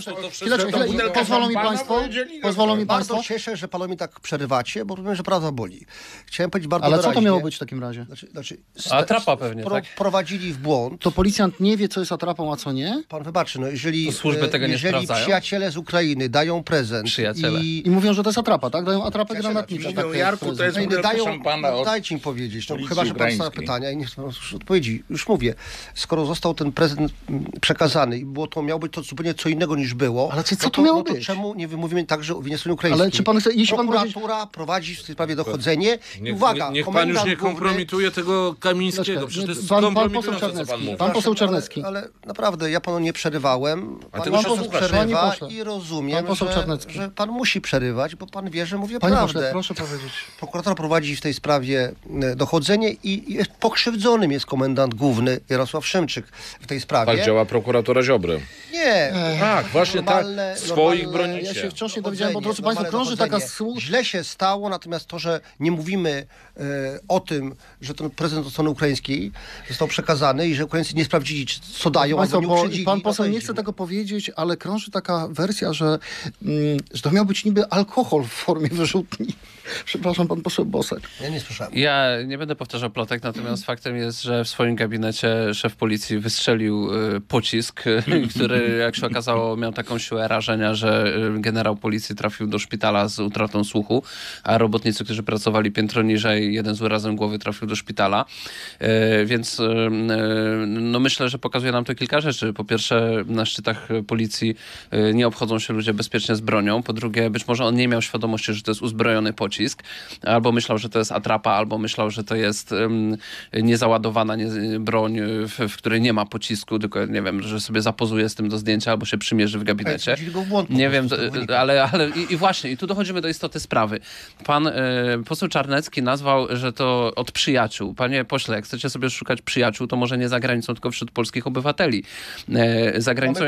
Pozwolą mi państwo. Bardzo cieszę, że panowie tak przerywacie, bo rozumiem, że prawda boli. Chciałem powiedzieć bardzo Ale wyraźnie. co to miało być w takim razie? Atrapa pewnie, tak? Prowadzili w błąd. To policjant nie wie, co jest atrapą, a co nie? Pan wybaczy, no jeżeli, To służby tego nie sprawdzają? przyjaciele z Ukrainy dają prezent I mówią, że to jest atrapa, tak? Dają atrapę granatniczą. Mówią, Jarku, to jest szampana od dajcie mi powiedzieć, no, policji chyba że pan stawia ukraińskiej. pytania i nie chcę odpowiedzi. Już mówię, skoro został ten prezent przekazany i miało być to zupełnie co innego niż było. Ale co to miało być? Czemu nie wymówimy także o winie stronie ukraińskiej? Ale czy pan chce, jeśli pan Prokuratura prowadzi w tej sprawie dochodzenie i uwaga, Niech pan już nie kompromituje tego Kamińskiego. Przecież to jest kompromitujące, co pan mówi. Pan poseł Czarnecki. Ale naprawdę, ja panu nie przerywałem. Pan pan poseł poseł przerywa pośle. i rozumiem, Pan poseł Czarnecki. że pan musi przerywać, bo pan wie, że mówię Panie prawdę. pośle, proszę powiedzieć. Prokuratura prowadzi w tej sprawie dochodzenie i pokrzywdzonym jest komendant główny Jarosław Szymczyk w tej sprawie. Tak działa prokuratura Ziobry. Nie. Tak, właśnie tak. Swoich bronicie. Ja się wciąż nie dowiedziałem, bo drodzy państwo, krąży taka Źle się stało, natomiast to, że nie mówimy o tym, że ten prezent do strony ukraińskiej został przekazany i że Ukraińcy nie sprawdzili, co dają, albo nie uprzedzili. Pan poseł nie chce tego powiedzieć, ale krąży taka wersja, że to miał być niby alkohol w formie wyrzutni. Przepraszam, pan poseł Bosak. Ja nie słyszałem. Ja nie będę powtarzał plotek, natomiast faktem jest, że w swoim gabinecie szef policji wystrzelił pocisk, który, jak się okazało, miał taką siłę rażenia, że generał policji trafił do szpitala z utratą słuchu, a robotnicy, którzy pracowali piętro niżej, jeden z urazem głowy trafił do szpitala. Więc no myślę, że pokazuje nam to kilka rzeczy. Po pierwsze, na szczytach policji nie obchodzą się ludzie bezpiecznie z bronią. Po drugie, być może on nie miał świadomości, że to jest uzbrojony pocisk. Albo myślał, że to jest atrapa, albo myślał, że to jest niezaładowana broń, w której nie ma pocisku, tylko nie wiem, że sobie zapozuje z tym do zdjęcia, albo się przymierzy w gabinecie. Nie wiem, ale i właśnie, i tu dochodzimy do istoty sprawy. Pan poseł Czarnecki nazwał, że to od przyjaciół. Panie pośle, jak chcecie sobie szukać przyjaciół, to może nie za granicą, tylko wśród polskich obywateli. Za granicą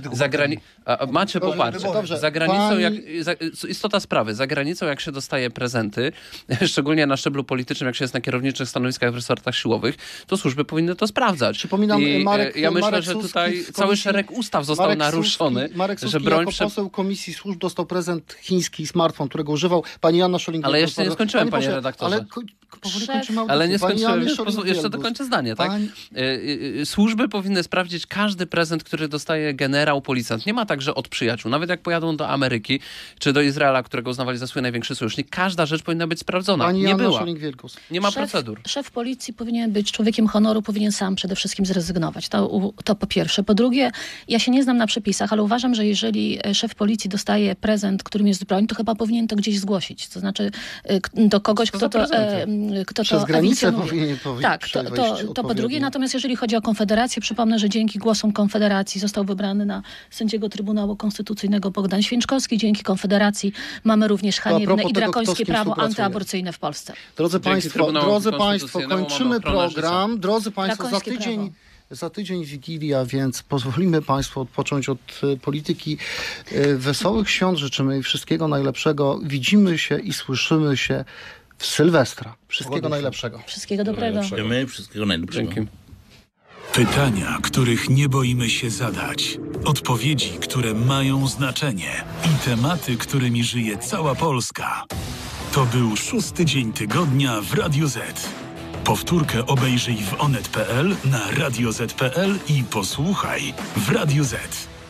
macie poparcie. Dobrze. Za granicą, istota sprawy, za granicą jak się dostaje prezenty, szczególnie na szczeblu politycznym, jak się jest na kierowniczych stanowiskach w resortach siłowych, to służby powinny to sprawdzać. Przypominam, ja myślę, że tutaj cały szereg ustaw został naruszony, że broń... jako poseł Komisji Służb dostał prezent chiński smartfon, którego używał pani Joanna Scheuring. Ale jeszcze nie skończyłem, panie redaktorze. Ale nie skończyłem, jeszcze dokończę zdanie, tak? Służby powinny sprawdzić każdy prezent, który dostaje generał, policjant. Nie ma tak, że od przyjaciół. Nawet jak pojadą do Ameryki, czy do Izraela, którego uznawali za swój największy sojusznik, każda rzecz powinna być sprawdzona. Nie była. Nie ma procedur. Szef policji powinien być człowiekiem honoru, powinien sam przede wszystkim zrezygnować. To po pierwsze. Po drugie, ja się nie znam na przepisach, ale uważam, że jeżeli szef policji dostaje prezent, którym jest broń, to chyba powinien to gdzieś zgłosić. To znaczy do kogoś, kto to przez granicę powinien tak, to po drugie. Natomiast jeżeli chodzi o Konfederację, przypomnę, że dzięki głosom Konfederacji został wybrany na sędziego Trybunału Konstytucyjnego Bogdan Święczkowski. Dzięki Konfederacji mamy również haniebne i drakońskie prawo antyaborcyjne w Polsce. Drodzy Państwo, kończymy program. Drodzy Państwo, za tydzień Za tydzień Wigilia, więc pozwolimy Państwu odpocząć od polityki. Wesołych świąt, życzymy jej wszystkiego najlepszego. Widzimy się i słyszymy się w Sylwestra. Wszystkiego najlepszego. Wszystkiego dobrego. Wszystkiego najlepszego. Dzięki. Pytania, których nie boimy się zadać. Odpowiedzi, które mają znaczenie. I tematy, którymi żyje cała Polska. To był 6. dzień tygodnia w Radiu Z. Powtórkę obejrzyj w onet.pl, na radioz.pl i posłuchaj w Radiu Z.